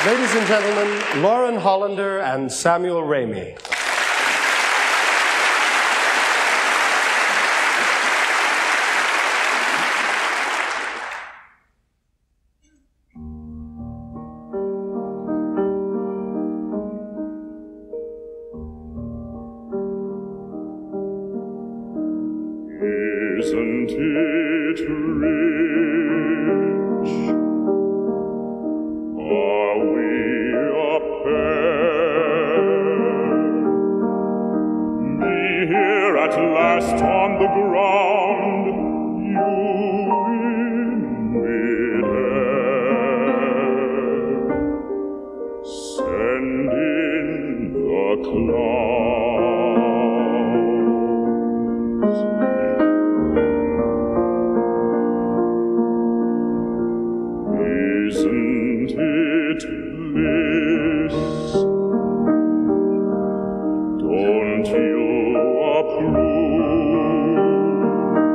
Ladies and gentlemen, Lauren Hollander and Samuel Ramey. Isn't it rich? Are we a pair? Me here at last on the ground, you in midair. Send in the clouds. Isn't it bliss? Don't you approve?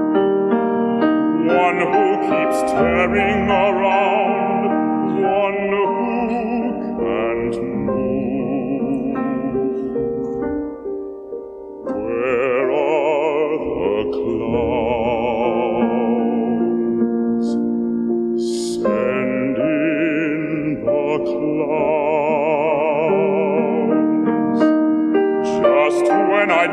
One who keeps tearing around, one who can't move. Where are the clouds? Send in the clouds. Just when I'd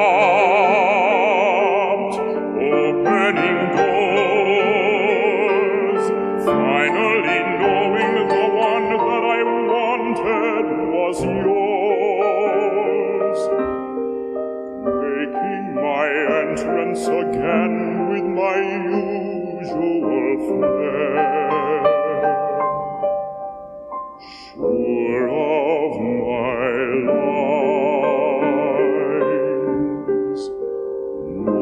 stopped opening doors, finally knowing the one that I wanted was yours, making my entrance again with my usual flair, sure of my lines, no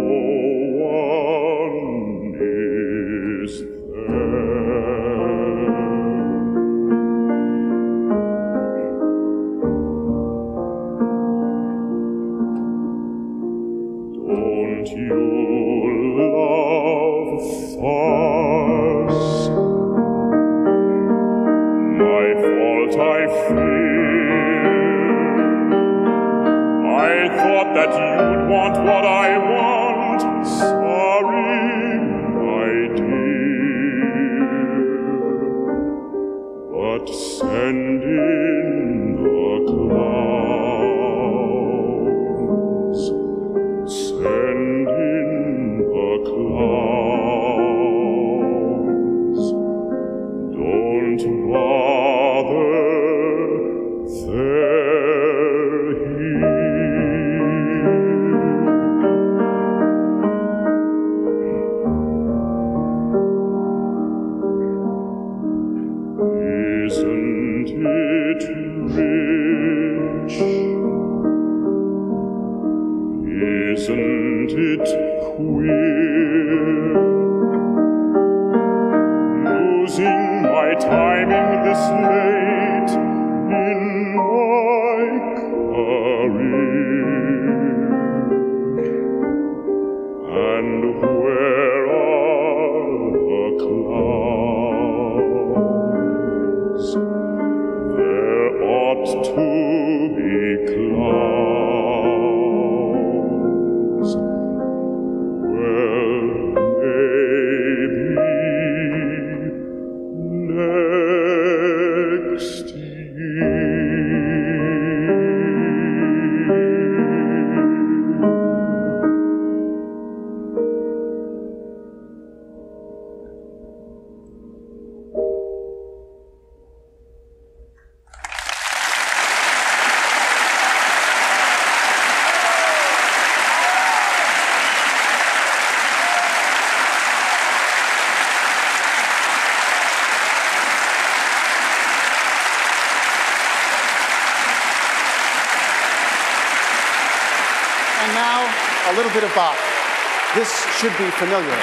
one is there. Don't you love farce? My fault, I fear. I thought that you'd want what I want. Sorry, my dear. But send in the clouds. Send in the clouds. Don't bother, they're here. Isn't it rich? Isn't it queer? Losing my timing this late in my career. And where are the clouds? There ought to be clouds. Well, maybe next year. And now, a little bit of Bach. This should be familiar.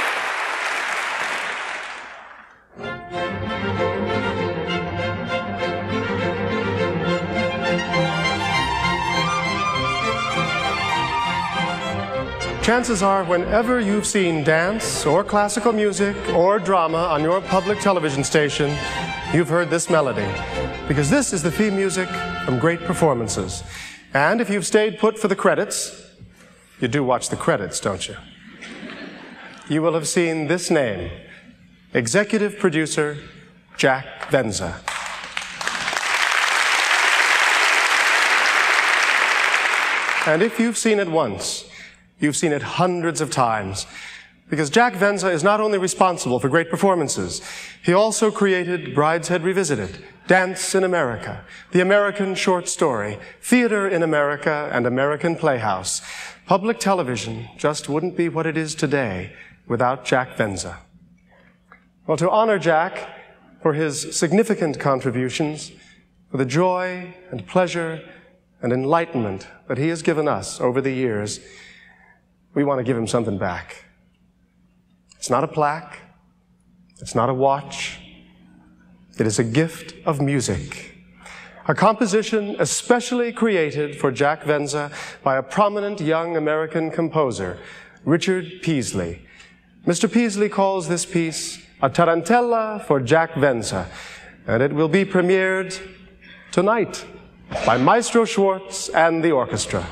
Chances are, whenever you've seen dance or classical music or drama on your public television station, you've heard this melody. because this is the theme music from great performances. And if you've stayed put for the credits, you do watch the credits, don't you? You will have seen this name, executive producer Jack Venza. And if you've seen it once, you've seen it hundreds of times, because Jack Venza is not only responsible for great performances, he also created Brideshead Revisited, Dance in America, The American Short Story, Theater in America, and American Playhouse. Public television just wouldn't be what it is today without Jack Venza. Well, to honor Jack for his significant contributions, for the joy and pleasure and enlightenment that he has given us over the years, we want to give him something back. It's not a plaque. It's not a watch. It is a gift of music. A composition especially created for Jack Venza by a prominent young American composer, Richard Peasley. Mister Peasley calls this piece a tarantella for Jack Venza, and it will be premiered tonight by Maestro Schwartz and the orchestra.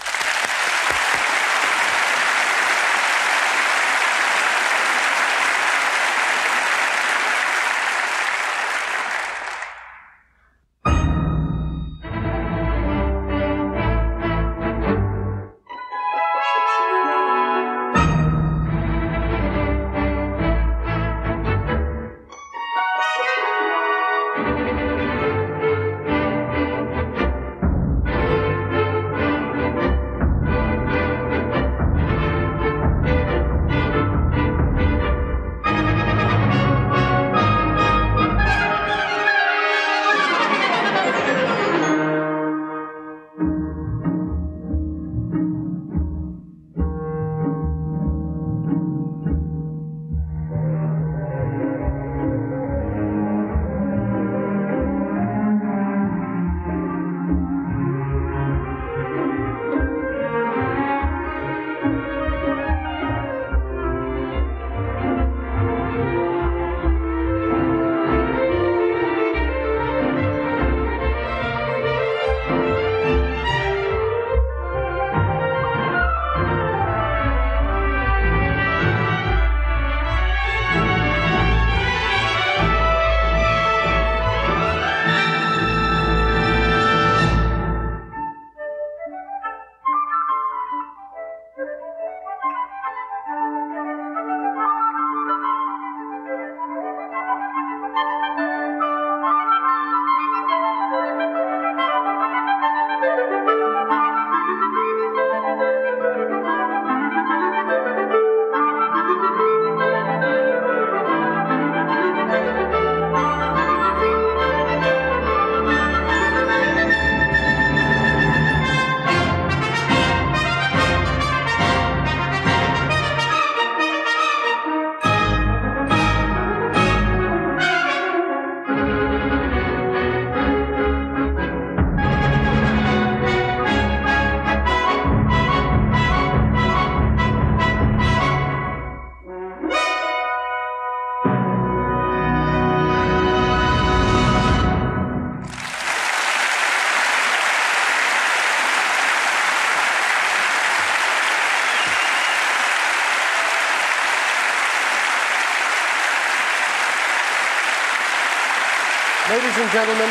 Ladies and gentlemen,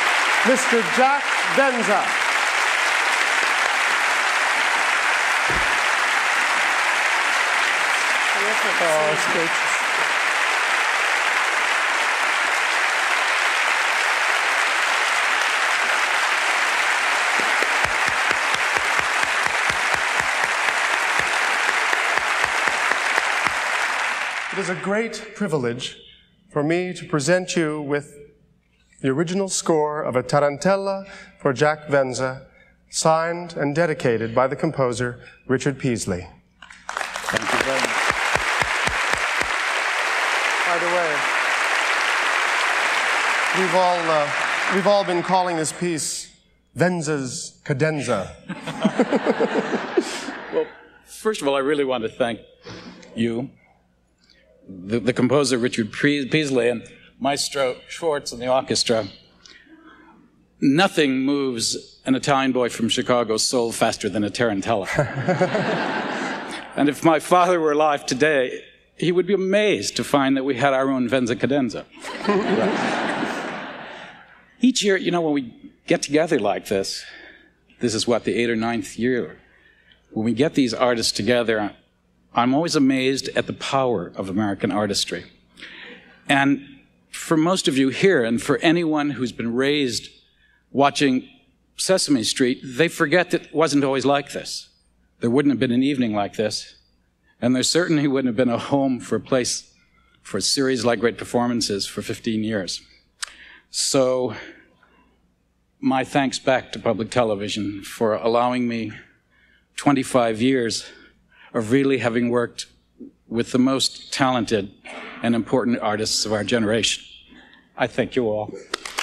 Mister Jack Venza. Oh, it's great. It is a great privilege for me to present you with the original score of a tarantella for Jack Venza, signed and dedicated by the composer Richard Peasley. Thank you very much. By the way, we've all, uh, we've all been calling this piece Venza's Cadenza. Well, first of all, I really want to thank you, the, the composer Richard Peasley, and Maestro Schwartz and the orchestra nothing moves an Italian boy from Chicago's soul faster than a Tarantella. And if my father were alive today, he would be amazed to find that we had our own Venza Cadenza. Each year, you know, when we get together like this, this is what, the eighth or ninth year, when we get these artists together, I'm always amazed at the power of American artistry. And for most of you here, and for anyone who's been raised watching Sesame Street, they forget that it wasn't always like this. There wouldn't have been an evening like this. And there certainly wouldn't have been a home for a place, for a series like Great Performances for fifteen years. So my thanks back to public television for allowing me twenty-five years of really having worked with the most talented and important artists of our generation. I thank you all.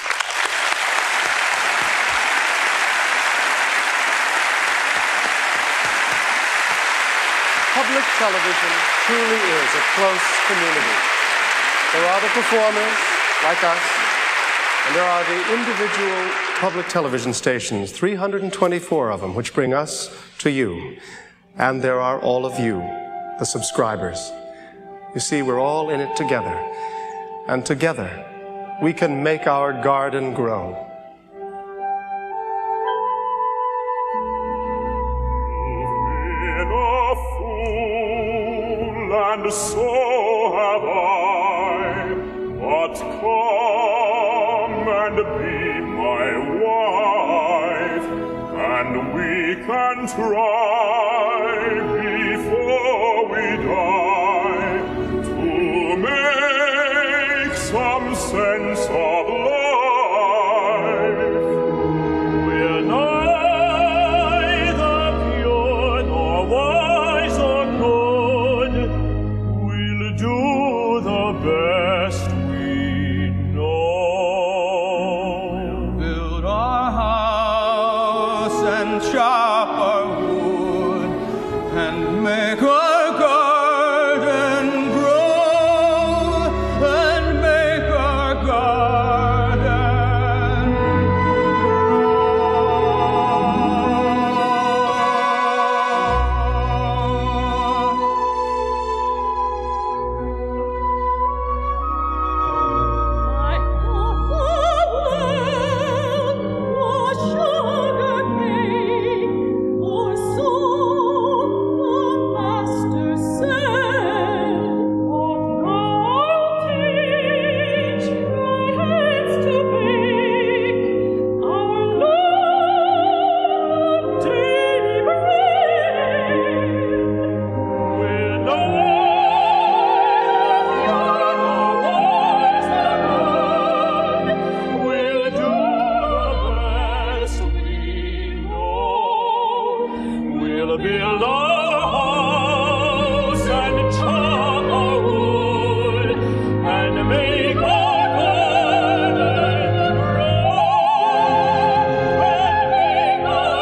Public television truly is a close community. There are the performers, like us, and there are the individual public television stations, three hundred twenty-four of them, which bring us to you. And there are all of you, the subscribers. You see, we're all in it together. And together, we can make our garden grow. And so have I, but come and be my wife, and we can try before we die to make some sense of life. We're neither pure nor wise or good. Do the best we know. We'll build our house and chop our wood and make our garden grow and make our garden build our house and chop our wood and make our garden grow and make our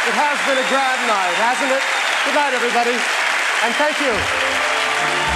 It has been a grand night, hasn't it? Good night, everybody. And thank you.